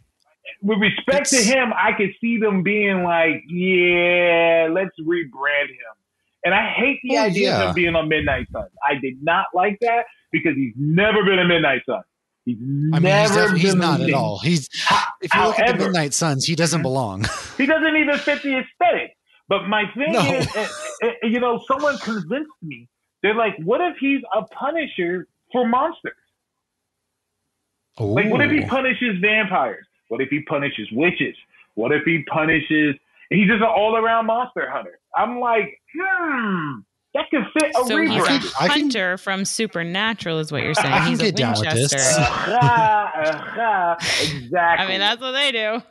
with respect to It's- him, I could see them being like, yeah, let's rebrand him. And I hate the Well, idea yeah. of him being on Midnight Suns. I did not like that because he's never been a Midnight Sun. He's I mean, he's, never def- he's been not a- at all. He's Ho- if you look at the however- Midnight Suns, he doesn't Mhm. belong. He doesn't even fit the aesthetic. But my thing No. is, uh, uh, you know, someone convinced me. They're like, what if he's a Punisher for monsters? Like, what if he Ooh. punishes vampires? What if he punishes witches? What if he punishes... He's just an all-around monster hunter. I'm like, hmm, that could fit a So he's a rebrand. I can- hunter from Supernatural, is what you're saying. I can He's a get down with this. Winchester. Uh-huh, uh-huh, exactly. I mean, that's what they do.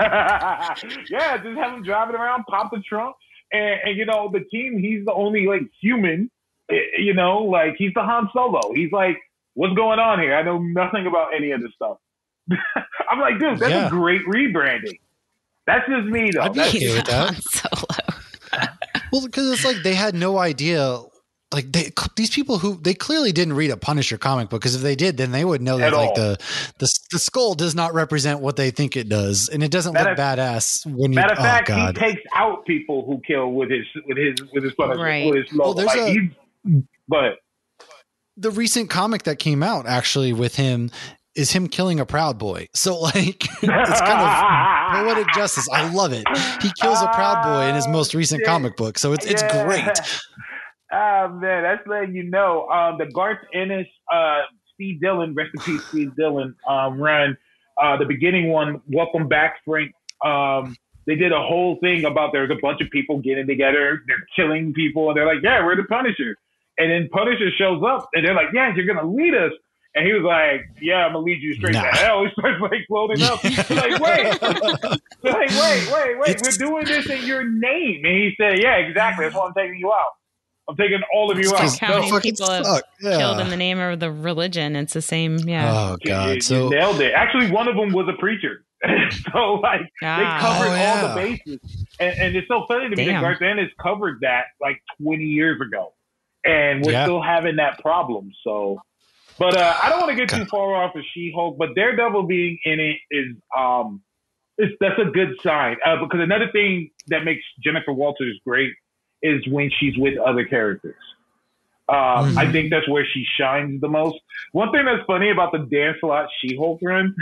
Yeah, just have him driving around, pop the trunk, and, and you know the team. He's the only like human. eh, You know, like he's the Han Solo. He's like, what's going on here? I know nothing about any of this stuff. I'm like, dude, that's Yeah. a great rebranding. That's just me though. I'd be That's, okay He's with a that. Han Solo. Well, because it's like they had no idea. Like they, these people who they clearly didn't read a Punisher comic book, because if they did, then they would know that At like all. the, the the skull does not represent what they think it does, and it doesn't Matter- look badass when you. matter of Oh fact, god! he takes out people who kill with his with his with his Punisher, Right. with his logo. Well, there's like, a- he's, but The recent comic that came out actually with him is him killing a Proud Boy. So like it's kind of poetic justice. I love it. He kills a Proud Boy in his most recent Yeah. comic book, so it's it's Yeah. great. Ah man, that's letting you know. Um, the Garth Ennis, uh, Steve Dillon, rest in peace, Steve Dillon, um, run. Uh, the beginning one, Welcome Back, Frank. Um, they did a whole thing about there's a bunch of people getting together, they're killing people, and they're like, yeah, we're the Punisher. And then Punisher shows up, and they're like, yeah, you're gonna lead us. And he was like, yeah, I'm gonna lead you straight Nah. to hell. He starts like floating up. He's like, wait, They're like, wait, wait, wait, It's- we're doing this in your name. And he said, yeah, exactly. That's why I'm taking you out. I'm taking all of you It's out. just- How many fucking people have suck. Yeah. Killed in the name of the religion. It's the same. Yeah. Oh You- god! you So nailed it. Actually, one of them was a preacher. So like Ah. they covered Oh, yeah. all the bases, and, and it's so funny to me that Damn. Garth Ennis covered that like twenty years ago, and we're Yeah. still having that problem. So, but uh, I don't want to get too God. far off of She-Hulk. But Daredevil being in it is um, it's, that's a good sign uh, because another thing that makes Jennifer Walters great is when she's with other characters. Um, Mhm. I think that's where she shines the most. One thing that's funny about the Dan Slott She-Hulk run,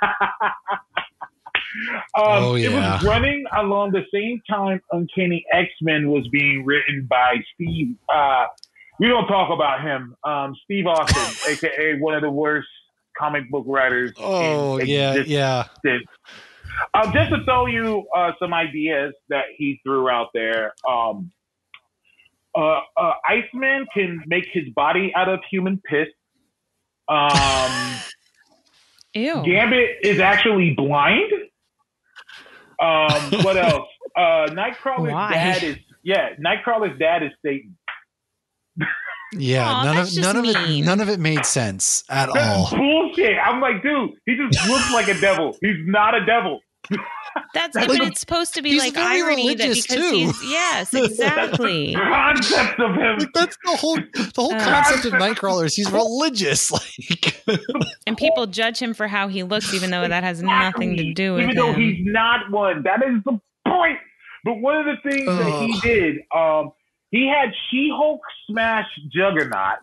um, Oh, it yeah. was running along the same time Uncanny X-Men was being written by Steve. Uh, we don't talk about him. Um, Steve Austin, aka one of the worst comic book writers. oh in yeah, existence. yeah. Um, just to throw you uh, some ideas that he threw out there. Um, uh, uh, Iceman can make his body out of human piss. Um, Ew. Gambit is actually blind. Um, what else? Uh, Nightcrawler's Why? dad is yeah. Nightcrawler's dad is Satan. Yeah, Aw, none that's of none of just it mean. none of it made sense at That's all. bullshit. I'm like, dude, he just looks like a devil. He's not a devil. That's Like, but it's supposed to be he's like very irony that religious, because too. he's yes, exactly. Concept of him. Like that's the whole the whole Uh, concept of Nightcrawler is he's religious. Like And people judge him for how he looks, even though that has nothing to do with Even though him. he's not one. That is the point. But one of the things that he Ugh. did, um, he had She-Hulk smash Juggernaut.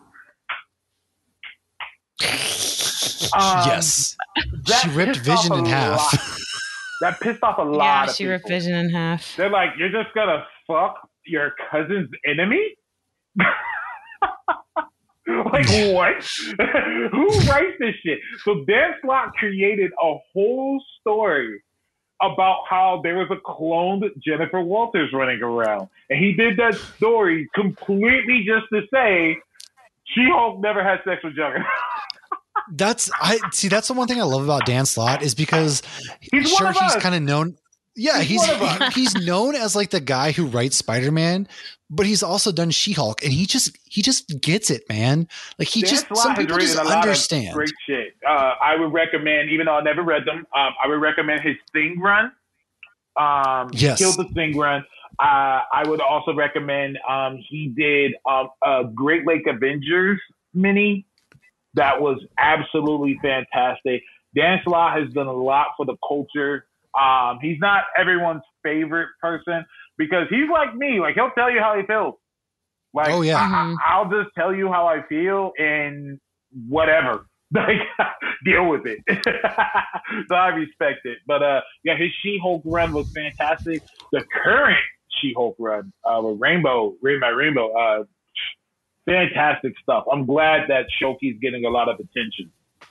Um, yes, that she ripped pissed off Vision a in half. lot. That pissed off a lot Yeah, of she people. ripped Vision in half. They're like, you're just gonna fuck your cousin's enemy? Like what? Who writes this shit? So Dan Slott created a whole story about how there was a cloned Jennifer Walters running around, and he did that story completely just to say She-Hulk never had sex with Juggernaut. That's I see. That's the one thing I love about Dan Slott is because He's one sure of he's us. kind of known. Yeah, He's he's one of us. he's known as like the guy who writes Spider-Man, but he's also done She-Hulk, and he just he just gets it, man. Like he Dan just Slott some has people written just a lot understand. of great shit. Uh, I would recommend, even though I never read them, um, I would recommend his Thing run. Um, Yes. Kill the Thing run. Uh, I would also recommend. Um, he did um, a Great Lake Avengers mini that was absolutely fantastic. Dan Slott has done a lot for the culture. Um, he's not everyone's favorite person because he's like me. Like, he'll tell you how he feels. Like, oh, yeah. I, I'll just tell you how I feel and whatever. Like, deal with it. So I respect it. But, uh, yeah, his She-Hulk run was fantastic. The current She-Hulk run uh, with Rainbow, Rain by Rainbow, uh, fantastic stuff. I'm glad that Shoki's getting a lot of attention.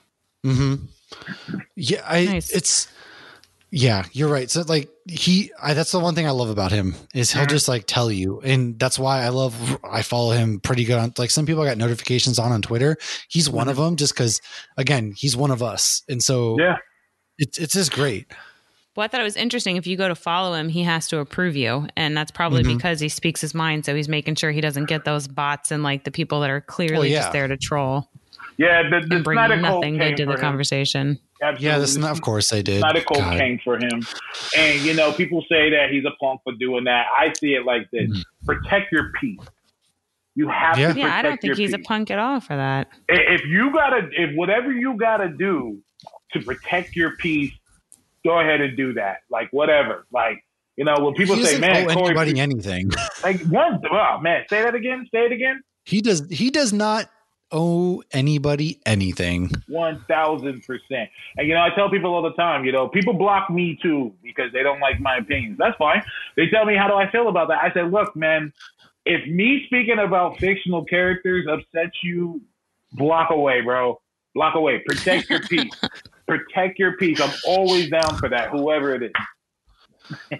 Mm-hmm. Yeah, I, Nice. it's... Yeah, you're right. So like he, I, that's the one thing I love about him is he'll just like tell you. And that's why I love, I follow him pretty good on, like some people got notifications on, on Twitter. He's one of them just cause again, he's one of us. And so yeah, it's, it's just great. Well, I thought it was interesting. If you go to follow him, he has to approve you. And that's probably Mhm. because he speaks his mind. So he's making sure he doesn't get those bots and like the people that are clearly Well, yeah. just there to troll yeah. The, the and bring Snyder nothing Code good to came the for him. conversation. Absolutely. Yeah, this, of course they did. Snyder Code God. came for him. And, you know, people say that he's a punk for doing that. I see it like this. Mhm. Protect your peace. You have Yeah. to Yeah, protect I don't think your he's a peace. punk at all for that. If you gotta, if whatever you gotta do to protect your peace, go ahead and do that. Like, whatever. Like, you know, when people He say, doesn't man, owe Corey, anybody anything. like, one, oh, man, say that again, say it again. He does, he does not owe anybody anything. one thousand percent. And, you know, I tell people all the time, you know, people block me too because they don't like my opinions. That's fine. They tell me, how do I feel about that? I said, look, man, if me speaking about fictional characters upsets you, block away, bro. Block away. Protect your peace. Protect your peace. I'm always down for that, whoever it is.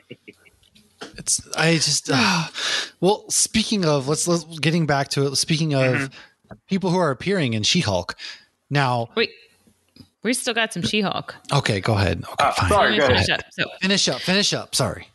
It's, I just, uh, well, speaking of, let's, let's getting back to it. Speaking of Mm-hmm. people who are appearing in She-Hulk now. Wait, we still got some She-Hulk. Okay, go ahead. Okay, Uh, fine. sorry, Let me go finish ahead. up. So, Finish up, finish up. Sorry.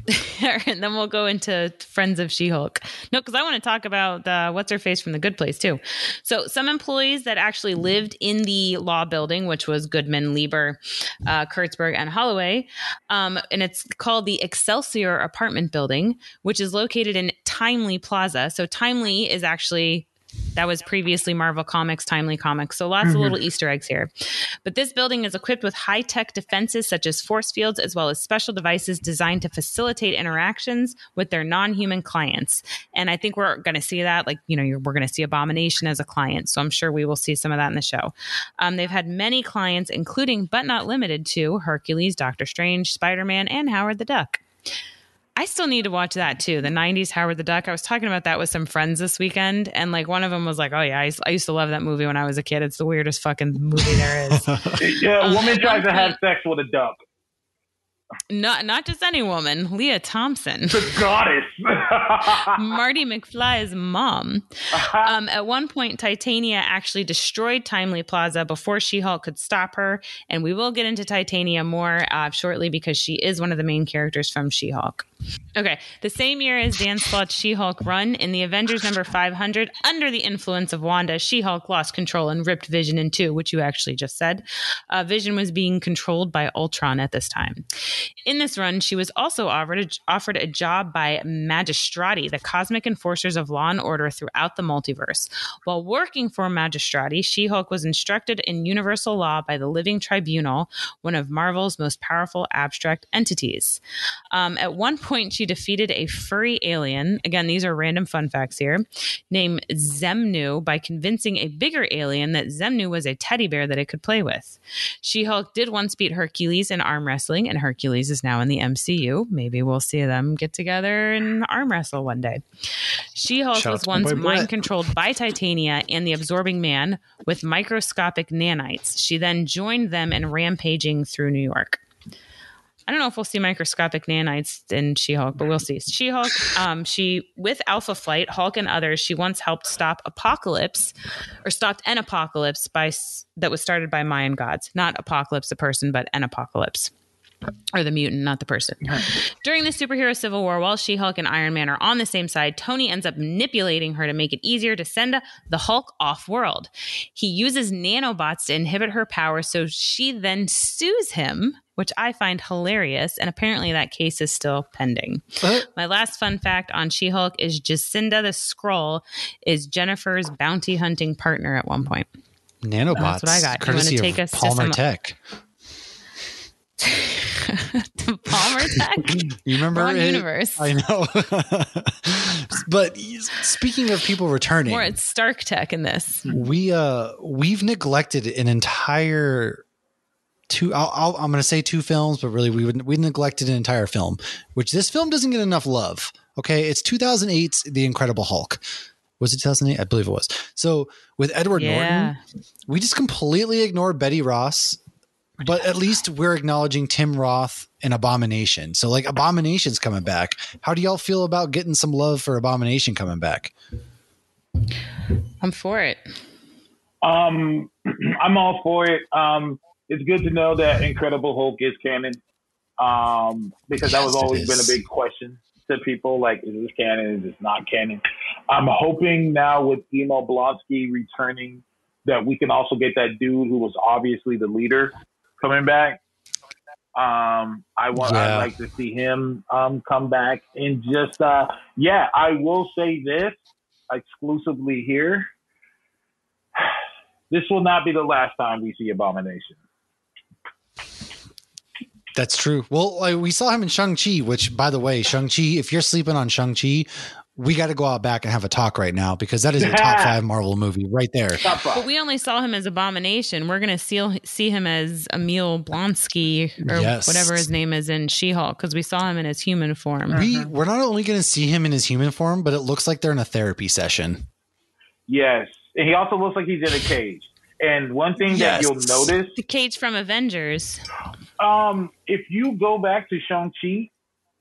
and then we'll go into Friends of She-Hulk. No, because I want to talk about uh, what's her face from The Good Place too. So some employees that actually lived in the law building, which was Goodman, Lieber, uh, Kurtzberg, and Holloway, um, and it's called the Excelsior Apartment Building, which is located in Timely Plaza. So Timely is actually... that was previously Marvel Comics, Timely Comics. So lots Mm-hmm. of little Easter eggs here. But this building is equipped with high-tech defenses such as force fields, as well as special devices designed to facilitate interactions with their non-human clients. And I think we're going to see that, like, you know, you're, we're going to see Abomination as a client. So I'm sure we will see some of that in the show. Um, they've had many clients, including, but not limited to, Hercules, Doctor Strange, Spider-Man, and Howard the Duck. I still need to watch that too. The nineties Howard the Duck. I was talking about that with some friends this weekend. And like one of them was like, oh yeah, I used, I used to love that movie when I was a kid. It's the weirdest fucking movie there is. Yeah, a Um, woman at tries one to have point- sex with a duck. Not not just any woman, Leah Thompson, The goddess. Marty McFly's mom. Um, at one point, Titania actually destroyed Timely Plaza before She-Hulk could stop her. And we will get into Titania more uh, shortly because she is one of the main characters from She-Hulk. Okay, the same year as Dan Slott's She-Hulk run, in the Avengers number five hundred, under the influence of Wanda, She-Hulk lost control and ripped Vision in two, which you actually just said. Uh, Vision was being controlled by Ultron at this time. In this run, she was also offered a, offered a job by Magistrati, the cosmic enforcers of law and order throughout the multiverse. While working for Magistrati, She-Hulk was instructed in universal law by the Living Tribunal, one of Marvel's most powerful abstract entities. Um, at one point, she defeated a furry alien, again, these are random fun facts here, named Zemnu by convincing a bigger alien that Zemnu was a teddy bear that it could play with. She-Hulk did once beat Hercules in arm wrestling, and Hercules is now in the M C U. Maybe we'll see them get together and arm wrestle one day. She-Hulk Shout out was to my once boy Brett. mind-controlled by Titania and the Absorbing Man with microscopic nanites. She then joined them in rampaging through New York. I don't know if we'll see microscopic nanites in She-Hulk, but we'll see. She-Hulk, um, she, with Alpha Flight, Hulk, and others, she once helped stop Apocalypse, or stopped an apocalypse by that was started by Mayan gods. Not Apocalypse, the person, but an apocalypse. Or the mutant, not the person. During the superhero civil war, while She-Hulk and Iron Man are on the same side, Tony ends up manipulating her to make it easier to send the Hulk off-world. He uses nanobots to inhibit her power, so she then sues him, which I find hilarious, and apparently that case is still pending. Uh, My last fun fact on She-Hulk is Jacinda the Skrull is Jennifer's bounty hunting partner at one point. Nanobots. That's what I got. You Courtesy wanna take of us to Palmer some- Tech. Palmer Tech. You remember Wrong it? universe. I know. But speaking of people returning, More it's Stark Tech in this. we uh we've neglected an entire two. I'll, I'll, I'm going to say two films, but really we would we neglected an entire film, which this film doesn't get enough love. Okay, it's two thousand eight's The Incredible Hulk. Was it two thousand eight? I believe it was. So with Edward Yeah. Norton, we just completely ignored Betty Ross. But at least we're acknowledging Tim Roth and Abomination. So like Abomination's coming back. How do y'all feel about getting some love for Abomination coming back? I'm for it. Um, I'm all for it. Um, it's good to know that Incredible Hulk is canon. Um, because that Yes, was it always is. been a big question to people. Like, is this canon? Is this not canon? I'm hoping now with Emo Blonsky returning that we can also get that dude who was obviously the leader coming back. Um, I want. Yeah. I'd like to see him um, come back and just. Uh, yeah, I will say this exclusively here. This will not be the last time we see Abomination. That's true. Well, like, we saw him in Shang-Chi, which, by the way, Shang-Chi, if you're sleeping on Shang-Chi, we got to go out back and have a talk right now because that is a top five Marvel movie right there. Top five. But we only saw him as Abomination. We're going to see, see him as Emil Blonsky or Yes. whatever his name is in She-Hulk because we saw him in his human form. We, we're not only going to see him in his human form, but it looks like they're in a therapy session. Yes, and he also looks like he's in a cage. And one thing Yes. that you'll notice, The Cage from Avengers. um, if you go back to Shang-Chi,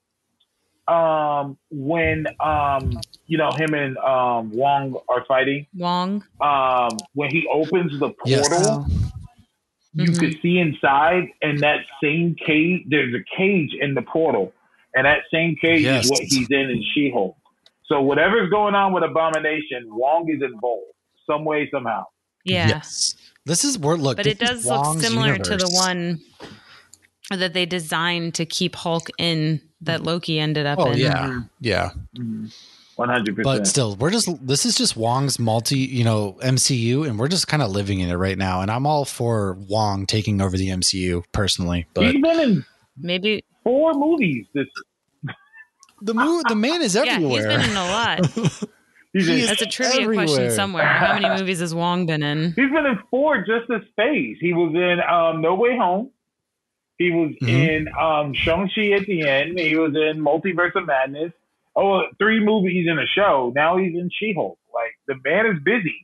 um, when um, you know him and um, Wong are fighting, Wong. um, when he opens the portal, Yes. Oh. you Mhm. could see inside, and that same cage. There's a cage in the portal, and that same cage Yes. is what he's in in She-Hulk. So whatever's going on with Abomination, Wong is involved some way somehow. Yeah. Yes. This is where look, But this it is does look Wong's similar to the universe. one that they designed to keep Hulk in that Loki ended up Oh in. yeah, yeah. One hundred But percent. still, we're just this is just Wong's multi, you know, M C U, and we're just kind of living in it right now. And I'm all for Wong taking over the M C U personally. But He's been in Maybe. four movies. This the mo- the man is Yeah, everywhere. he's been in a lot. he's He in, is That's a trivia everywhere. question somewhere. How many movies has Wong been in? he's been in four just as phase. He was in um, No Way Home. He was Mhm. in um, Shang-Chi at the end. He was in Multiverse of Madness. Oh, three movies in a show. Now he's in She-Hulk. Like, the man is busy.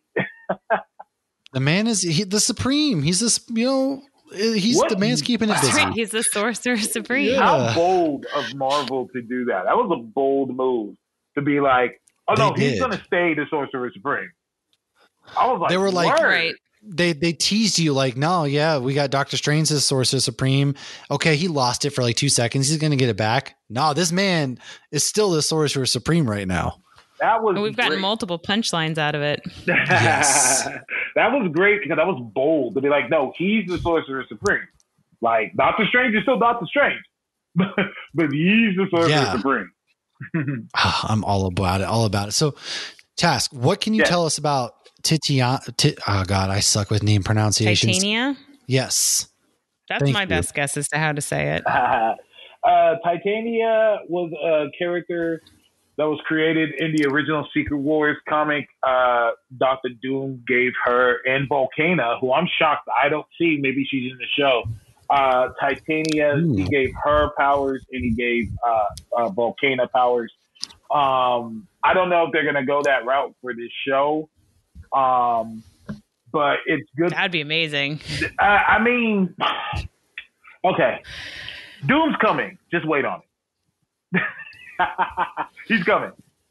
The man is he, the supreme. He's this, you know, he's What? the man's keeping it That's busy. right. He's the Sorcerer Supreme. Yeah. How bold of Marvel to do that. That was a bold move to be like, oh, no, They he's did. going to stay the Sorcerer Supreme. I was like, They were like- word. Right. They they teased you like, no, yeah, we got Doctor Strange as Sorcerer Supreme. Okay, he lost it for like two seconds. He's gonna get it back. No, this man is still the Sorcerer Supreme right now. That was And we've gotten great. multiple punchlines out of it. Yes. That was great because that was bold to be like, no, he's the Sorcerer Supreme. Like, Doctor Strange is still Doctor Strange, but he's the Sorcerer Yeah. Supreme. Ah, I'm all about it, all about it. So, Task, what can you Yes. tell us about Titian? Ti- oh God, I suck with name pronunciations. Titania? Yes. That's Thank my you. best guess as to how to say it. uh, Titania was a character that was created in the original Secret Wars comic. Uh, Doctor Doom gave her, and Volcana, who I'm shocked I don't see. Maybe she's in the show. Uh, Titania, Ooh. he gave her powers, and he gave uh, uh, Volcana powers. Um, I don't know if they're going to go that route for this show, um, but it's good. That'd be amazing. I, I mean, okay, Doom's coming. Just wait on it. He's coming.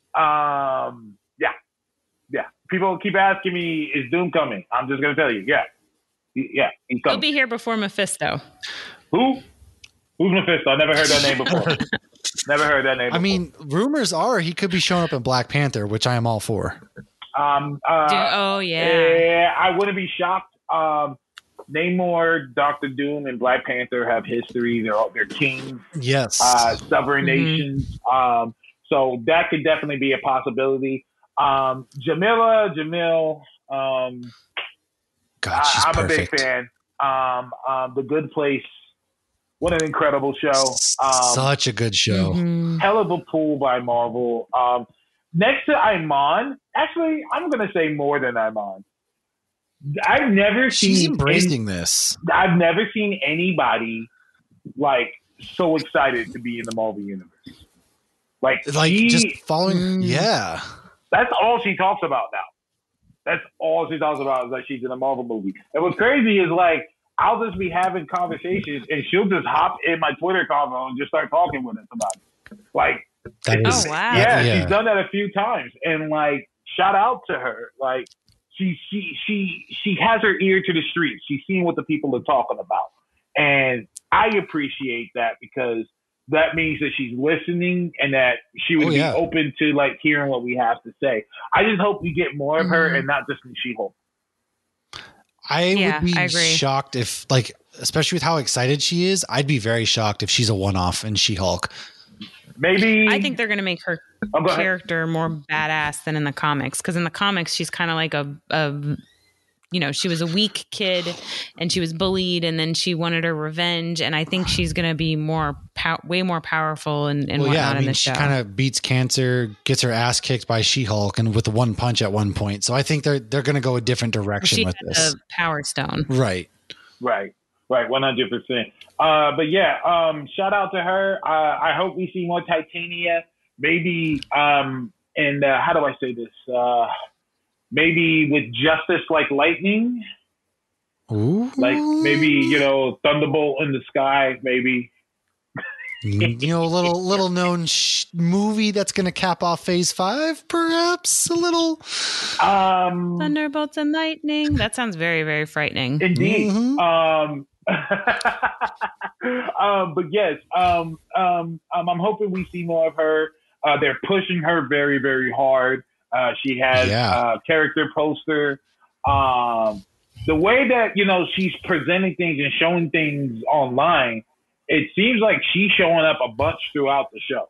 Um, yeah, yeah. People keep asking me, "Is Doom coming?" I'm just gonna tell you, yeah, He- yeah, he's He'll coming. be here before Mephisto. Who? Who's Mephisto? I never heard that name before. Never heard that name. I Before. mean, rumors are he could be showing up in Black Panther, which I am all for. um, uh, Do- oh, yeah. eh, I wouldn't be shocked. Um, Namor, Doctor Doom, and Black Panther have history. They're all, they're kings. Yes. uh, sovereign Mhm. nations. Um, so that could definitely be a possibility. Um, Jamila, Jamil, um, God, she's I, I'm perfect. a big fan. Um, um, The Good Place. What an incredible show. Um, Such a good show. Mm-hmm. Hell of a pull by Marvel. Um, next to Iman, actually, I'm going to say more than Iman. I've never She's seen embracing any, this. I've never seen anybody like so excited to be in the Marvel universe. Like, Like she, just following. Mm. Yeah. that's all she talks about now. That's all she talks about is that she's in a Marvel movie. And what's crazy is like, I'll just be having conversations and she'll just hop in my Twitter convo and just start talking with us about it. Like, That is, Oh, wow. yeah, yeah. she's done that a few times. And like, shout out to her. Like, she she she she has her ear to the streets. She's seeing what the people are talking about. And I appreciate that because that means that she's listening and that she would Oh, yeah. be open to like hearing what we have to say. I just hope we get more of her Mhm. and not just in She-Hulk. I Yeah, would be I agree. shocked if, like, especially with how excited she is, I'd be very shocked if she's a one-off in She-Hulk. Maybe I think they're going to make her Oh, go ahead. character more badass than in the comics. Because in the comics, she's kind of like a, a, you know, she was a weak kid and she was bullied and then she wanted her revenge. And I think she's going to be more, pow- way more powerful and, and Well, whatnot yeah, I in mean, the she show. kind of beats cancer, gets her ass kicked by She-Hulk, and with the one punch at one point. So I think they're they're going to go a different direction she with had this. the Power Stone. Right. Right, right, one hundred percent. Uh, but yeah, um, shout out to her. Uh, I hope we see more Titania. Maybe, um, and uh, how do I say this? Uh, maybe with Justice like lightning, Ooh. like maybe you know Thunderbolt in the sky. Maybe you know, a little little known sh- movie that's going to cap off Phase Five, perhaps a little. um, Thunderbolts and lightning. That sounds very, very frightening. indeed. Mhm. Um, um, but yes, um, um, um, I'm hoping we see more of her. Uh, they're pushing her very, very hard. Uh, she has Yeah. a character poster. Um, the way that, you know, she's presenting things and showing things online, it seems like she's showing up a bunch throughout the show.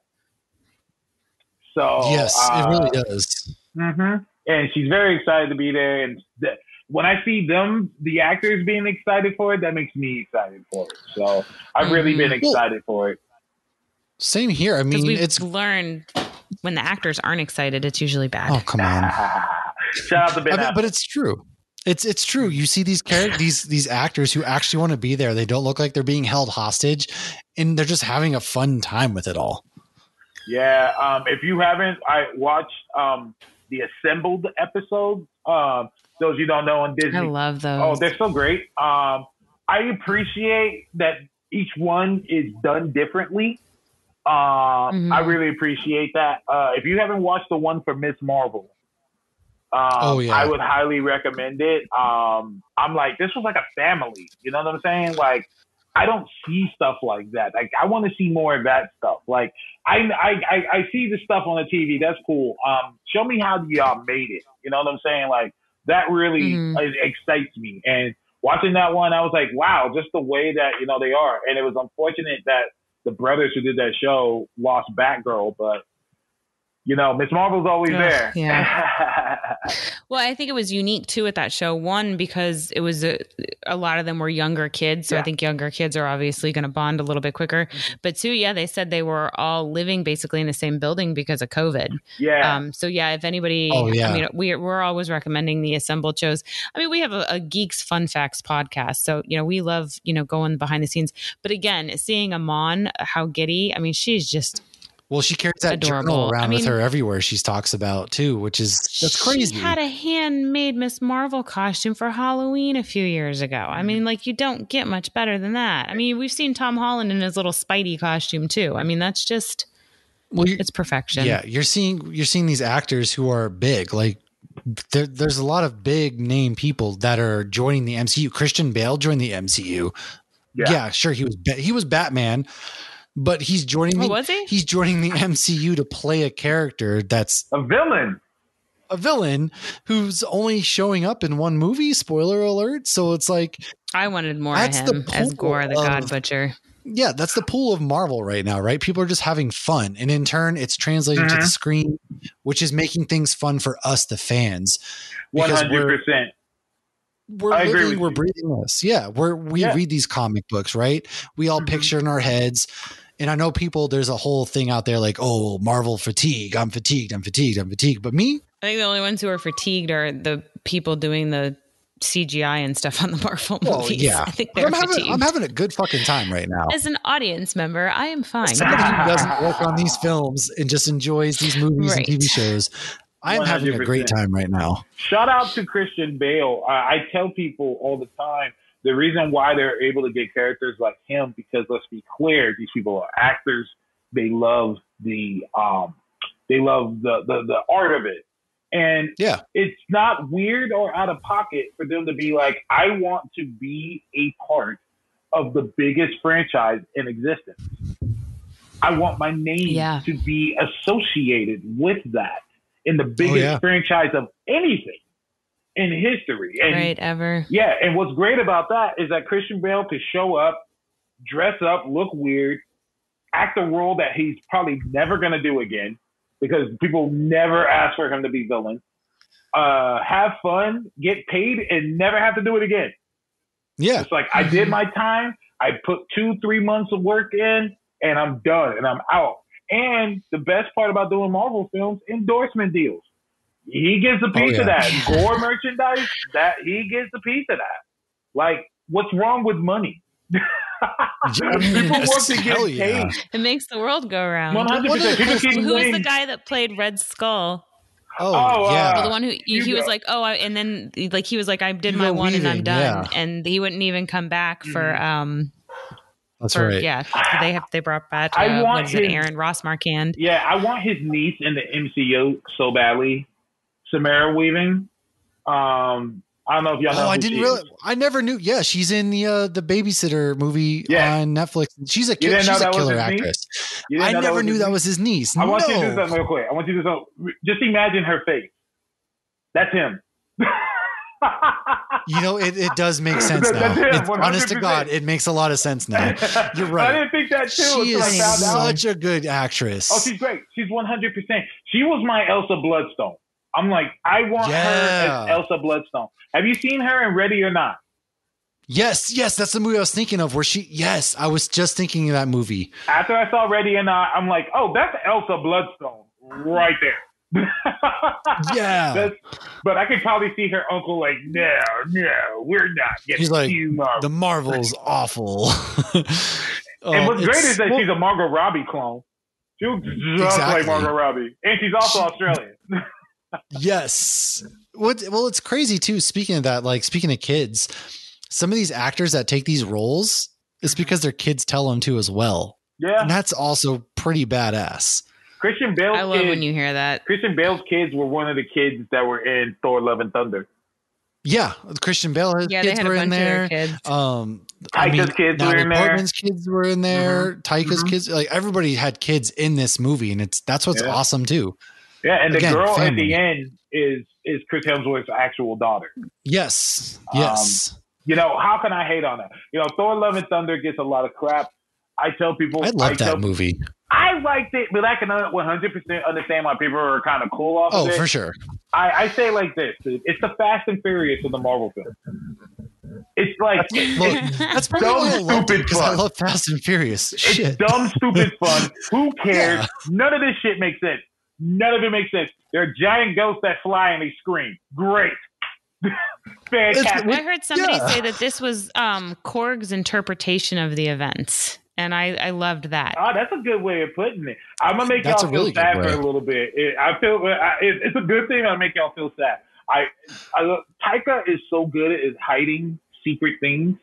So Yes, uh, it really does. Mm-hmm. And she's very excited to be there. And th- when I see them, the actors being excited for it, that makes me excited for it. So I've really been Mhm. excited for it. Same here. I Because mean, we've it's learned when the actors aren't excited, it's usually bad. oh come on. Shout out to Ben I mean, Affleck. but it's true. It's it's true. You see these characters, these these actors who actually want to be there. They don't look like they're being held hostage, and they're just having a fun time with it all. Yeah. Um, if you haven't, I watched um, the assembled episode. Um, those you don't know on Disney. I love those. Oh, they're so great. Um, I appreciate that each one is done differently. Uh, Mhm. I really appreciate that. Uh, if you haven't watched the one for Miss Marvel, um, Oh, yeah. I would highly recommend it. Um, I'm like, this was like a family. You know what I'm saying? Like, I don't see stuff like that. Like, I want to see more of that stuff. Like, I, I, I, I see the stuff on the T V. That's cool. Um, show me how y'all made it. You know what I'm saying? Like, that really Mhm. uh, excites me. And watching that one, I was like, wow, just the way that, you know, they are. And it was unfortunate that the brothers who did that show lost Batgirl, but you know, Miss Marvel's always Ugh, there. yeah. Well, I think it was unique too at that show. One, because it was a, a lot of them were younger kids. So Yeah. I think younger kids are obviously going to bond a little bit quicker. Mm-hmm. But two, yeah, they said they were all living basically in the same building because of COVID. yeah. Um, so yeah, if anybody, Oh, yeah. I mean, we, we're always recommending the assembled shows. I mean, we have a, a Geeks Fun Facts podcast. So, you know, we love, you know, going behind the scenes. But again, seeing Amon, how giddy, I mean, she's just, Well, she carries that Adorable. journal around I with mean- her everywhere. She talks about too, which is that's crazy. She had a handmade Miss Marvel costume for Halloween a few years ago. I mean, like, you don't get much better than that. I mean, we've seen Tom Holland in his little Spidey costume too. I mean, that's just, well, you- it's perfection. yeah, you're seeing you're seeing these actors who are big. Like there, there's a lot of big name people that are joining the M C U. Christian Bale joined the M C U. Yeah. Yeah, sure, he was Ba- he was Batman, but he's joining. Oh, the, was he? He's joining the M C U to play a character that's A villain. a villain who's only showing up in one movie. Spoiler alert! So it's like, I wanted more That's of the him as pool Gore the God of- Butcher. yeah, that's the pool of Marvel right now, right? People are just having fun, and in turn, it's translating to Mhm. the screen, which is making things fun for us, the fans. One Because hundred we're- percent. we're I agree living, with we're you. breathing this. Yeah, we're we Yeah. read these comic books, right? We all Mhm. picture in our heads. And I know people, there's a whole thing out there like, oh, Marvel fatigue. I'm fatigued. I'm fatigued. I'm fatigued. But me, I think the only ones who are fatigued are the people doing the C G I and stuff on the Marvel well, movies. yeah. I think But they're I'm having, fatigued. I'm having a good fucking time right now. As an audience member, I am fine. Somebody who doesn't work on these films and just enjoys these movies and T V Right. shows. I'm having a great one hundred percent. time right now. Shout out to Christian Bale. I, I tell people all the time the reason why they're able to get characters like him, because let's be clear, these people are actors. They love the um, they love the, the the art of it, and Yeah. it's not weird or out of pocket for them to be like, I want to be a part of the biggest franchise in existence. I want my name Yeah. to be associated with that in the biggest yeah. franchise of anything in history. And Right, ever. yeah, and what's great about that is that Christian Bale could show up, dress up, look weird, act a role that he's probably never going to do again because people never ask for him to be villain. Uh, have fun, get paid, and never have to do it again. Yeah. It's like, I did my time. I put two, three months of work in, and I'm done, and I'm out. And the best part about doing Marvel films, endorsement deals. He gets a piece Oh, yeah. of that. Gore merchandise, that he gets a piece of that. Like, what's wrong with money? I mean, People want yes, to get hell paid. yeah. It makes the world go around. one hundred percent. People keep Who was saying, the guy that played Red Skull? Oh, Oh, yeah. uh, Oh, the one who he, you he was go. like, oh, I, and then like he was like, I did my Hugo one and I'm Weaving, done, yeah. and he wouldn't even come back for Mhm. um That's for right. yeah they have they brought back uh, I want what is it his- Aaron Ross Marquand. Yeah, I want his niece in the M C U so badly. Samara Weaving. Um, I don't know if y'all know Oh, who I didn't she really. is. I never knew. Yeah, she's in the uh, the Babysitter movie Yeah. on Netflix. She's a You ki- didn't know she's a that was killer his niece? actress. You didn't I know that never was knew his that niece? was his niece. I want you to do No. something real quick. I want you to do something. Just imagine her face. That's him. You know, it, it does make sense That- now. that's him, It's- one hundred honest to percent. God, it makes a lot of sense now. You're I right. didn't think that too She until I is found out. such a good actress. Oh, she's great. She's one hundred percent. She was my Elsa Bloodstone. I'm like, I want her Yeah. as Elsa Bloodstone. Have you seen her in Ready or Not? Yes, yes, that's the movie I was thinking of. Where she? Yes, I was just thinking of that movie. After I saw Ready or Not, I'm like, oh, that's Elsa Bloodstone right there. Yeah. That's, but I could probably see her uncle like, no, no, we're not getting He's like, you, Marvel. the Marvel's awful. And Oh, what's great it's- is that well, she's a Margot Robbie clone. She looks just Exactly. like Margot Robbie. And she's also She- Australian. Yes. What? Well, it's crazy too. Speaking of that, like speaking of kids, some of these actors that take these roles, it's because their kids tell them to as well, Yeah. and that's also pretty badass. Christian Bale's I love kids, when you hear that. Christian Bale's kids were one of the kids that were in Thor: Love and Thunder. Yeah, Christian Bale, his Yeah, they kids had a were bunch in of there. their kids. Um, I Taika's mean, kids were Natalie in there. Portman's kids were in there. Taika's Mhm. kids, like everybody had kids in this movie, and it's that's what's Yeah. awesome too. Yeah, and Again, the girl at family. the end is is Chris Hemsworth's actual daughter. Yes, Um, yes. You know, how can I hate on that? You know, Thor: Love and Thunder gets a lot of crap. I tell people, I love tell, that movie. I liked it, but I can one hundred percent understand why people are kind of cool off Oh, of it. for sure. I, I say it like this: dude. It's the Fast and Furious of the Marvel film. It's like Look, it's that's probably dumb, why I loved it stupid because I fun. love Fast and Furious. It's Shit. dumb, stupid fun. Who cares? Yeah. None of this shit makes sense. None of it makes sense. There are giant ghosts that fly and they scream. Great. Fantastic. Well, I heard somebody Yeah. say that this was um, Korg's interpretation of the events, and I, I loved that. Oh, that's a good way of putting it. I'm gonna make That's y'all a feel really good sad way. for a little bit. It, I feel I, it, it's a good thing. I make y'all feel sad. I, I look, Taika is so good at hiding secret things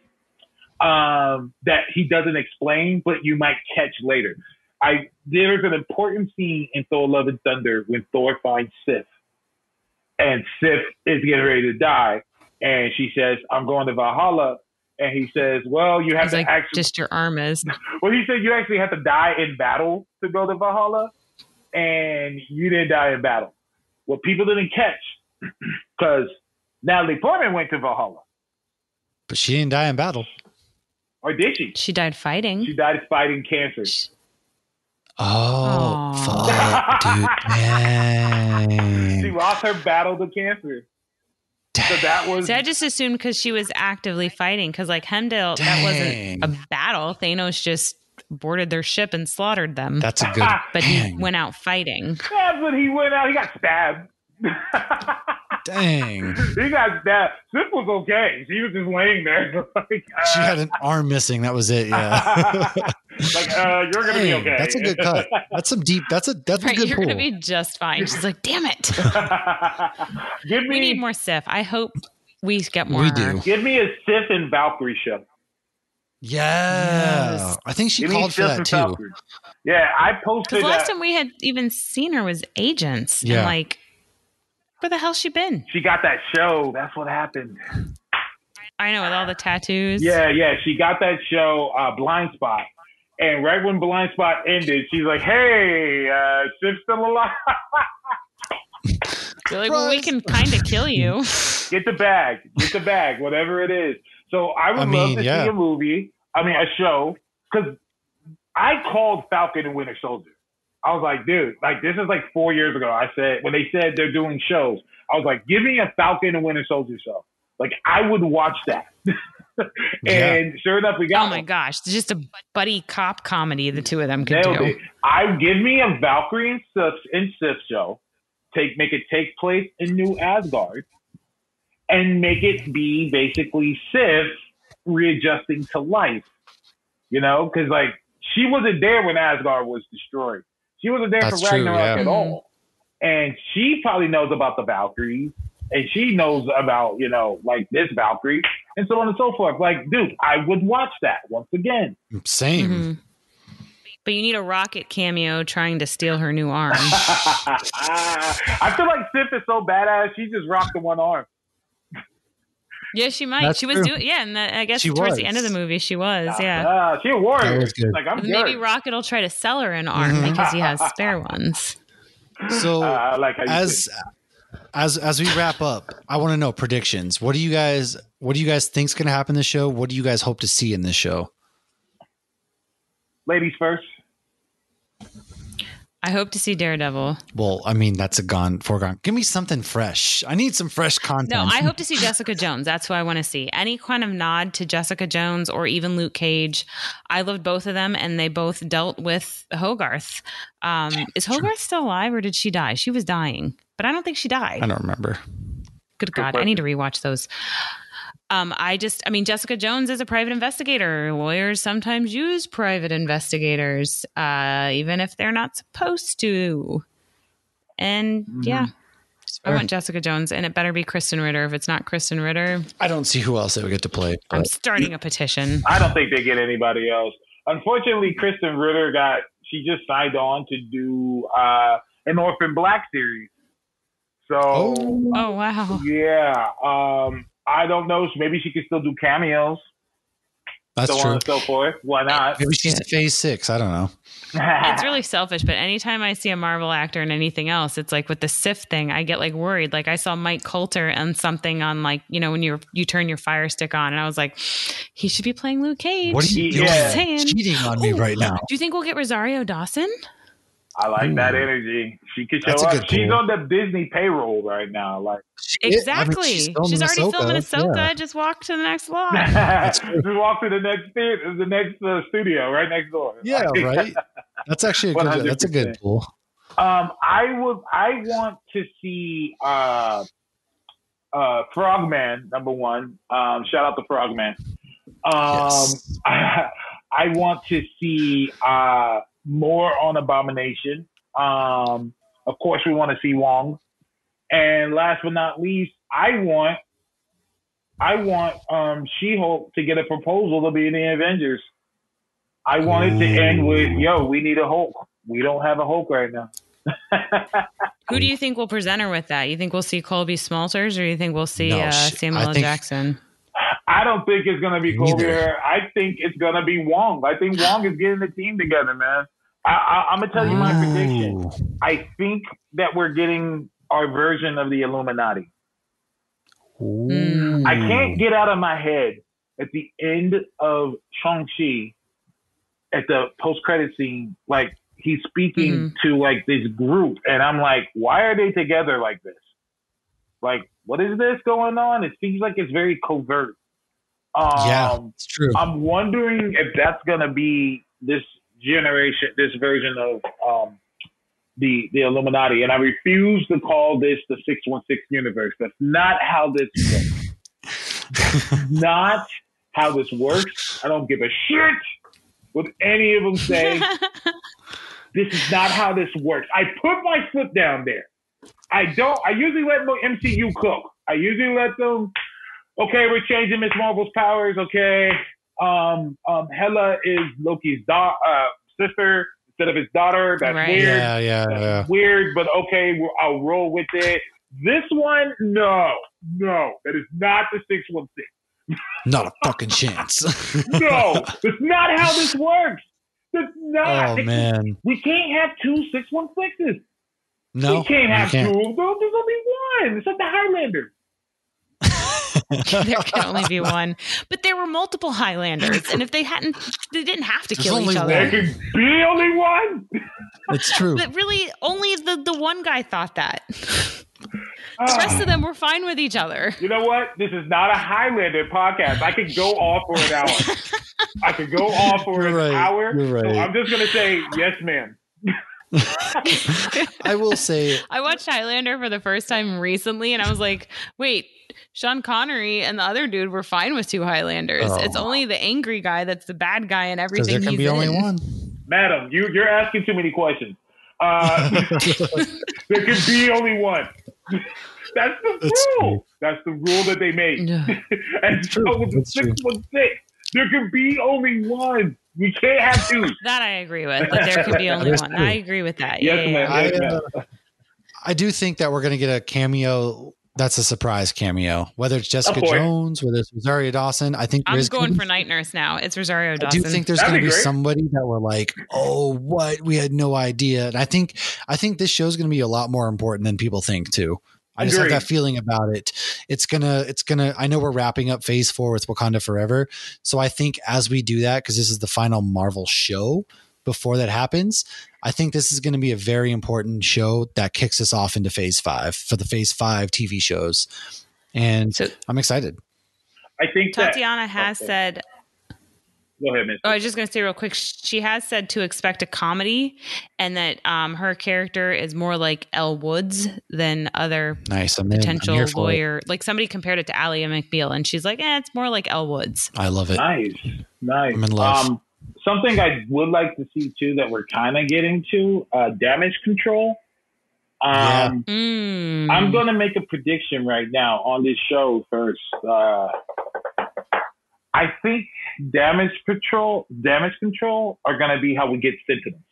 um, that he doesn't explain, but you might catch later. I there's an important scene in Thor: Love and Thunder when Thor finds Sif, and Sif is getting ready to die, and she says, "I'm going to Valhalla." And he says, well, you have He's to like, actually, just your arm is. well, he said you actually have to die in battle to go to Valhalla. And you didn't die in battle. What people didn't catch, because Natalie Portman went to Valhalla. But she didn't die in battle. Or did she? She died fighting. She died fighting cancer. Oh, Aw. fuck, dude. She Dang. lost her battle to cancer. Dang. So that was. See, I just assumed because she was actively fighting. Because like Hemdale, Dang. that wasn't a battle. Thanos just boarded their ship and slaughtered them. That's a good. But dang. he went out fighting. Yeah, but he went out. He got stabbed. Dang. He got stabbed. Sif was okay. She was just laying there. like, uh, She had an arm missing. That was it. Yeah. like uh, you're gonna be Dang, okay. That's a good cut. That's some deep. That's a that's Right, a good you're pull. gonna be just fine. She's like, damn it. give me. We need more Sif. I hope we get more. We of her. do. Give me a Sif and Valkyrie show. Yeah. Yes. I think she Give me called for Sif that and too. Valkyrie. Yeah, I posted Because last that. time we had even seen her was Agents. Yeah. And like, where the hell she been? She got that show. That's what happened. I know, with all the tattoos. Yeah, yeah. She got that show, uh, Blind Spot. And right when Blind Spot ended, she's like, hey, uh, Sif's still alive. They're like, well, we can kind of kill you. Get the bag. Get the bag, whatever it is. So I would I love mean, to yeah. see a movie, I mean, a show, because I called Falcon and Winter Soldier. I was like, dude, like, this is like four years ago. I said, when they said they're doing shows, I was like, give me a Falcon and Winter Soldier show. Like, I would watch that. and Yeah. sure enough, we got Oh my one. gosh. It's just a buddy cop comedy the two of them could Nailed do. it. I give me a Valkyrie and Sif, and Sif show. Take make it take place in New Asgard, and make it be basically Sif readjusting to life. You know, because like she wasn't there when Asgard was destroyed. She wasn't there That's for true, Ragnarok yeah. at all, and she probably knows about the Valkyries, and she knows about you know like this Valkyrie, and so on and so forth. Like, dude, I would watch that once again. Same. Mhm. But you need a Rocket cameo trying to steal her new arm. I feel like Sif is so badass. She just rocked the one arm. Yeah, she might. That's she was true. doing, yeah, and the, I guess She towards was. the end of the movie, she was, yeah. Uh, she a warrior. That was good. Like I'm And good. maybe Rocket will try to sell her an arm Mhm. because he has spare ones. So Uh, I like how you as as as we wrap up, I want to know predictions. What do you guys what do you guys think's going to happen in this show? What do you guys hope to see in this show? ladies first. I hope to see Daredevil. Well, I mean, that's a gone foregone. Give me something fresh. I need some fresh content. No, I hope to see Jessica Jones. That's who I want to see. Any kind of nod to Jessica Jones or even Luke Cage. I loved both of them, and they both dealt with Hogarth. Um, is Hogarth still alive, or did she die? She was dying, but I don't think she died. I don't remember. Good God, I need to rewatch those. Um, I just, I mean, Jessica Jones is a private investigator. Lawyers sometimes use private investigators, uh, even if they're not supposed to. And yeah, I want Jessica Jones, and it better be Kristen Ritter. If it's not Kristen Ritter, I don't see who else they would get to play. I'm but- starting a petition. I don't think they get anybody else. Unfortunately, Kristen Ritter got. She just signed on to do uh, an Orphan Black series. So Oh. Oh wow, yeah, um, I don't know. Maybe she could still do cameos. That's so true. on and so forth. Why not? Maybe she's in phase six. I don't know. it's really selfish. But anytime I see a Marvel actor in anything else, it's like with the Sif thing, I get like worried. Like I saw Mike Coulter and something on like you know when you you turn your Fire Stick on, and I was like, he should be playing Luke Cage. What are you doing? Yeah. Saying. Cheating on me Ooh. right now. Do you think we'll get Rosario Dawson? I like that Ooh. energy. She could show That's a up. good She's pull. on the Disney payroll right now. Like Exactly. she's she's still in already Ahsoka. filming Ahsoka. Yeah. Just walk to the next lot. just walk to the next theater, the next uh, studio right next door. Yeah, Like, right. That's actually a good. That's a good one hundred percent. pull. Um, I would. I want to see uh, uh, Frogman number one. Um, shout out to Frogman. Um, Yes. I, I want to see uh, more on Abomination. Um, of course, we want to see Wong. And last but not least, I want. I want um, She-Hulk to get a proposal to be in the Avengers. I want it to end with, yo, we need a Hulk. We don't have a Hulk right now. Who do you think will present her with that? You think we'll see Colby Smalters, or you think we'll see No, uh, she- Samuel I L. think- Jackson? I don't think it's going to be Colby. Neither. I think it's going to be Wong. I think Wong is getting the team together, man. I, I, I'm going to tell you my prediction. Ooh. I think that we're getting our version of the Illuminati. Mm. I can't get out of my head at the end of Shang-Chi, at the post-credit scene, like he's speaking Mhm. to like this group, and I'm like, why are they together like this? Like, what is this going on? It seems like it's very covert. Um, yeah, it's true. I'm wondering if that's going to be this generation, this version of um, the the Illuminati. And I refuse to call this the six one six universe. That's not how this works. Not how this works. I don't give a shit what any of them say. This is not how this works. I put my foot down there. I don't. I usually let the M C U cook. I usually let them. Okay, we're changing Miz Marvel's powers. Okay, um, um, Hela is Loki's da- uh, sister instead of his daughter. That's Right. weird. Yeah, yeah, That's yeah. weird, but okay, we'll, I'll roll with it. This one, no, no, that is not the six one six. Not a fucking chance. No, that's not how this works. That's not. Oh man, We can't have two six one sixes. no, we can't have you can't. two of them. There's only one. It's like the Highlander. There can only be one. But there were multiple Highlanders, and if they hadn't, they didn't have to There's kill only each one. There other. can be only one. It's true. But really, only the, the one guy thought that. The Ah. rest of them were fine with each other. You know what? This is not a Highlander podcast. I could go off for an hour. I could go off for You're an right. hour. You're right. So I'm just gonna say yes, ma'am. I will say, I watched Highlander for the first time recently, and I was like, wait, Sean Connery and the other dude were fine with two Highlanders. Oh. It's only the angry guy that's the bad guy and because everything there can he's be only in. one. Madam, you you're asking too many questions. Uh, there can be only one. That's the That's rule. true. That's the rule that they made. Yeah. And true. so with the That's true. six one six, there can be only one. We can't have two. That I agree with. That there could be only That's one. true. I agree with that. Yes, yeah, yeah, ma'am. yeah. Yes, I, ma'am. uh, I do think that we're going to get a cameo. That's a surprise cameo, whether it's Jessica course. Jones, whether it's Rosario Dawson. I think there I'm is going gonna for be- night nurse now. It's Rosario I Dawson. do think there's That'd going to be be great. somebody that we're like, oh, what? We had no idea. And I think, I think this show's going to be a lot more important than people think too. I just have Agreed. that feeling about it. It's gonna, it's gonna, I know we're wrapping up phase four with Wakanda Forever. So I think as we do that, because this is the final Marvel show before that happens, I think this is going to be a very important show that kicks us off into phase five for the phase five T V shows. And So- I'm excited. I think that- Tatiana has Okay. said, Go ahead, Miss. oh, I was just going to say real quick, she has said to expect a comedy and that um, her character is more like Elle Woods than other Nice. I'm in. I'm potential here for it. lawyer. Like somebody compared it to Ally McBeal, and she's like, eh, it's more like Elle Woods. I love it. Nice, nice. I'm in love. Um, something I would like to see too that we're kind of getting to uh, damage control. Um, Yeah. Mm. I'm going to make a prediction right now on this show first. Uh, I think damage control, damage control are going to be how we get Sentinels.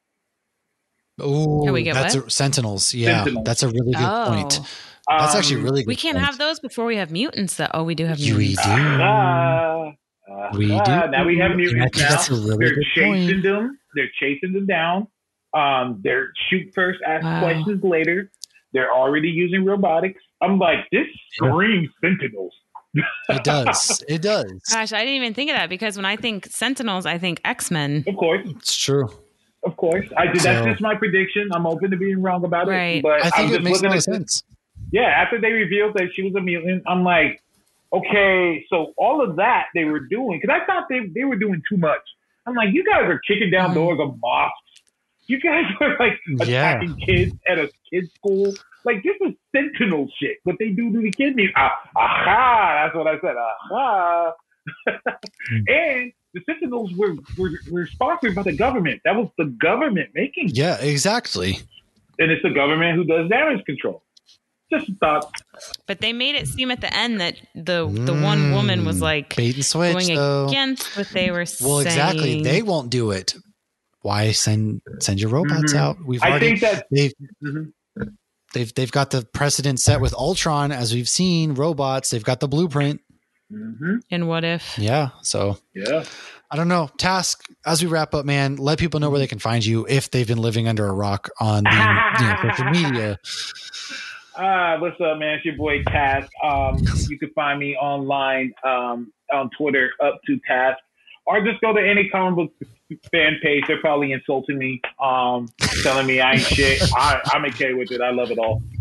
Oh, Can we get that's what? a, Sentinels. Yeah, Sentinels. that's a really good Oh. point. That's Um, actually really good. We can't point. have those before we have mutants, though. Oh, we do have We mutants. do. Ah, ah, We ah. do. Now we have And I mutants think now. that's a really They're good chasing point. them. They're chasing them down. Um, they're shoot first, ask Wow. questions later. They're already using robotics. I'm like, this screams Sentinels. It does. It does. Gosh, I didn't even think of that because when I think Sentinels, I think X-Men. Of course, It's true. of course. I did. That's So- just my prediction. I'm open to being wrong about it. Right. But I think I'm it just makes a looking lot at of this- sense. Yeah, after they revealed that she was a mutant, I'm like, okay, so all of that they were doing, because I thought they, they were doing too much. I'm like, you guys are kicking down Mhm. doors of mosques. You guys are like Yeah. attacking kids at a kid's school. Like, this is Sentinel shit, what they do to the kid. Me, ah, aha, that's what I said, aha. And the Sentinels were, were, were sponsored by the government. That was the government making. Yeah, exactly. And it's the government who does damage control. Just a thought. But they made it seem at the end that the the one woman was Mm, like bait and switch. going though. against what they were saying. Well, exactly. They won't do it. Why send send your robots Mhm. out? We've I already think that they've Mhm. they've they've got the precedent set with Ultron, as we've seen robots. They've got the blueprint. hmm And what if? Yeah. So Yeah. I don't know. Task, as we wrap up, man, let people know where they can find you if they've been living under a rock on the you know, social media. Uh, what's up, man? It's your boy Task. Um, you can find me online um, on Twitter, up to Task, or just go to any comic book fan page. They're probably insulting me, um, telling me I ain't shit. I, I'm okay with it. I love it all.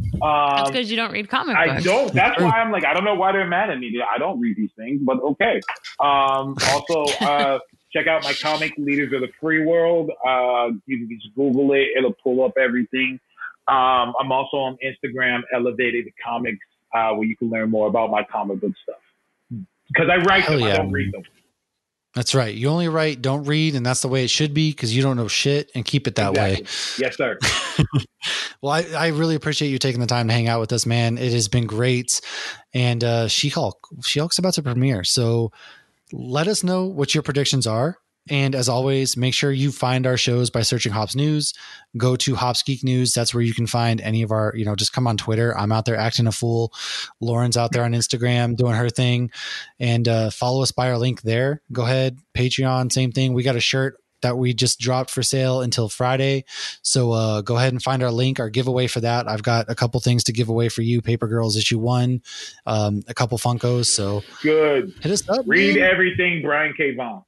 Um, That's because you don't read comic books. I don't. That's why I'm like, I don't know why they're mad at me. I don't read these things, but okay. Um, also, uh, check out my comic, Leaders of the Free World. Uh, you can just Google it. It'll pull up everything. Um, I'm also on Instagram, Elevated Comics, uh, where you can learn more about my comic book stuff. Because I write Hell them, yeah. I don't read them. That's right. You only write, don't read, and that's the way it should be because you don't know shit, and keep it that Exactly. way. Yes, sir. Well, I, I really appreciate you taking the time to hang out with us, man. It has been great. And uh, She-Hulk, She-Hulk's about to premiere. So let us know what your predictions are. And as always, make sure you find our shows by searching Hops News. Go to Hops Geek News. That's where you can find any of our, you know, just come on Twitter. I'm out there acting a fool. Lauren's out there on Instagram doing her thing. And uh, follow us by our link there. Go ahead. Patreon, same thing. We got a shirt that we just dropped for sale until Friday. So uh, go ahead and find our link, our giveaway for that. I've got a couple things to give away for you. Paper Girls issue one, um, a couple Funkos. So Good. Hit us up. Read man. everything Brian K. Vaughan.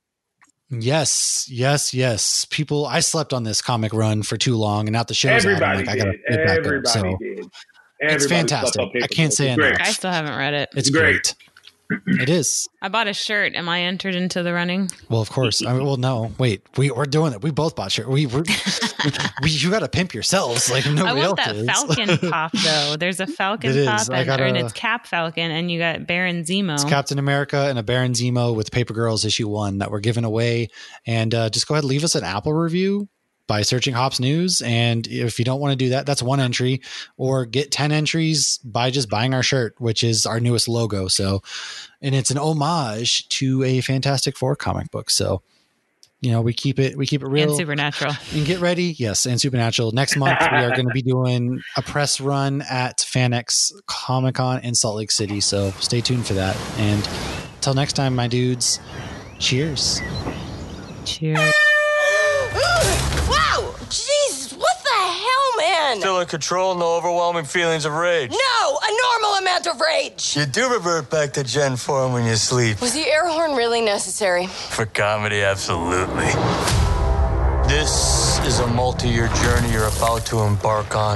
Yes, yes, yes. People, I slept on this comic run for too long, and now the show's out. I'm Everybody like, I gotta did. get back up. Everybody So did. it's Everybody fantastic. slept on Paper I can't Girls. say It's great. enough. I still haven't read it. It's Great. great. It is. I bought a shirt. Am I entered into the running? Well, of course. I mean, well, no, wait. We we're doing it. We both bought shirt. We we're, we you got to pimp yourselves like I nobody want else that is. Falcon pop though. There's a Falcon It is. pop I and, got or, and a- it's Cap Falcon, and you got Baron Zemo. It's Captain America and a Baron Zemo with Paper Girls issue one that we're giving away. And uh, just go ahead and leave us an Apple review by searching Hops News. And if you don't want to do that, that's one entry, or get ten entries by just buying our shirt, which is our newest logo. So, and it's an homage to a Fantastic Four comic book. So, you know, we keep it, we keep it real and Supernatural. and get ready. Yes. And Supernatural. Next month, we are going to be doing a press run at FanX Comic Con in Salt Lake City. So stay tuned for that. And until next time, my dudes, cheers. Cheers. Wow! Jesus, what the hell, man? Still in control, no overwhelming feelings of rage. No, a normal amount of rage. You do revert back to Gen form when you sleep. Was the air horn really necessary? For comedy, absolutely. This is a multi-year journey you're about to embark on.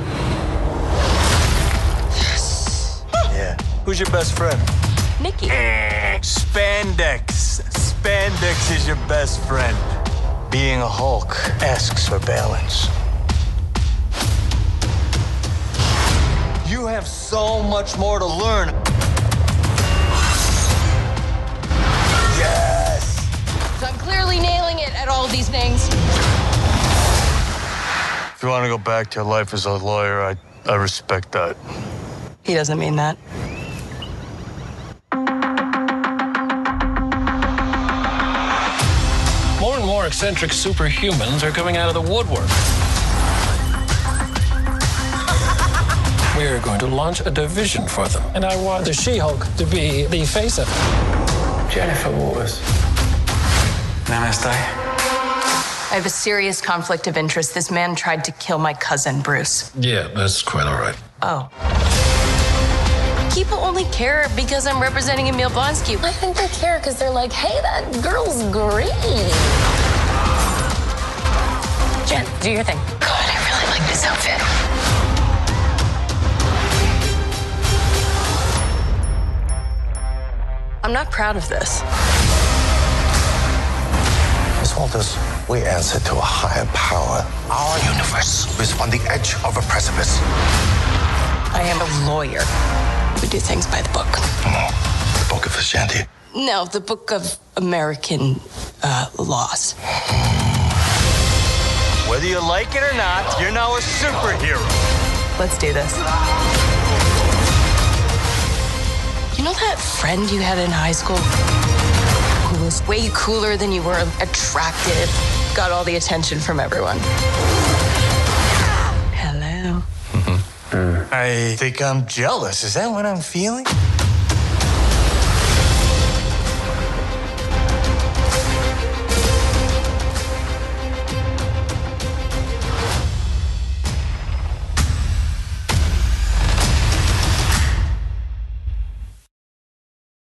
Yes. Yeah. Who's your best friend? Nikki. Spandex. Spandex is your best friend. Being a Hulk asks for balance. You have so much more to learn. Yes! So I'm clearly nailing it at all these things. If you want to go back to your life as a lawyer, I, I respect that. He doesn't mean that. More and more eccentric superhumans are coming out of the woodwork. We are going to launch a division for them, and I want the She-Hulk to be the face of it. Jennifer Waters. Namaste. I have a serious conflict of interest. This man tried to kill my cousin, Bruce. Yeah, that's quite all right. Oh. People only care because I'm representing Emil Blonsky. I think they care because they're like, hey, that girl's great. Jen, do your thing. God, I really like this outfit. I'm not proud of this. Miss Walters, we answer to a higher power. Our universe is on the edge of a precipice. I am a lawyer. We do things by the book. The Book of Ashanti. No, the book of American uh, laws. Whether you like it or not, you're now a superhero. Let's do this. You know that friend you had in high school who was way cooler than you were, attractive, got all the attention from everyone? Hello. I think I'm jealous. Is that what I'm feeling?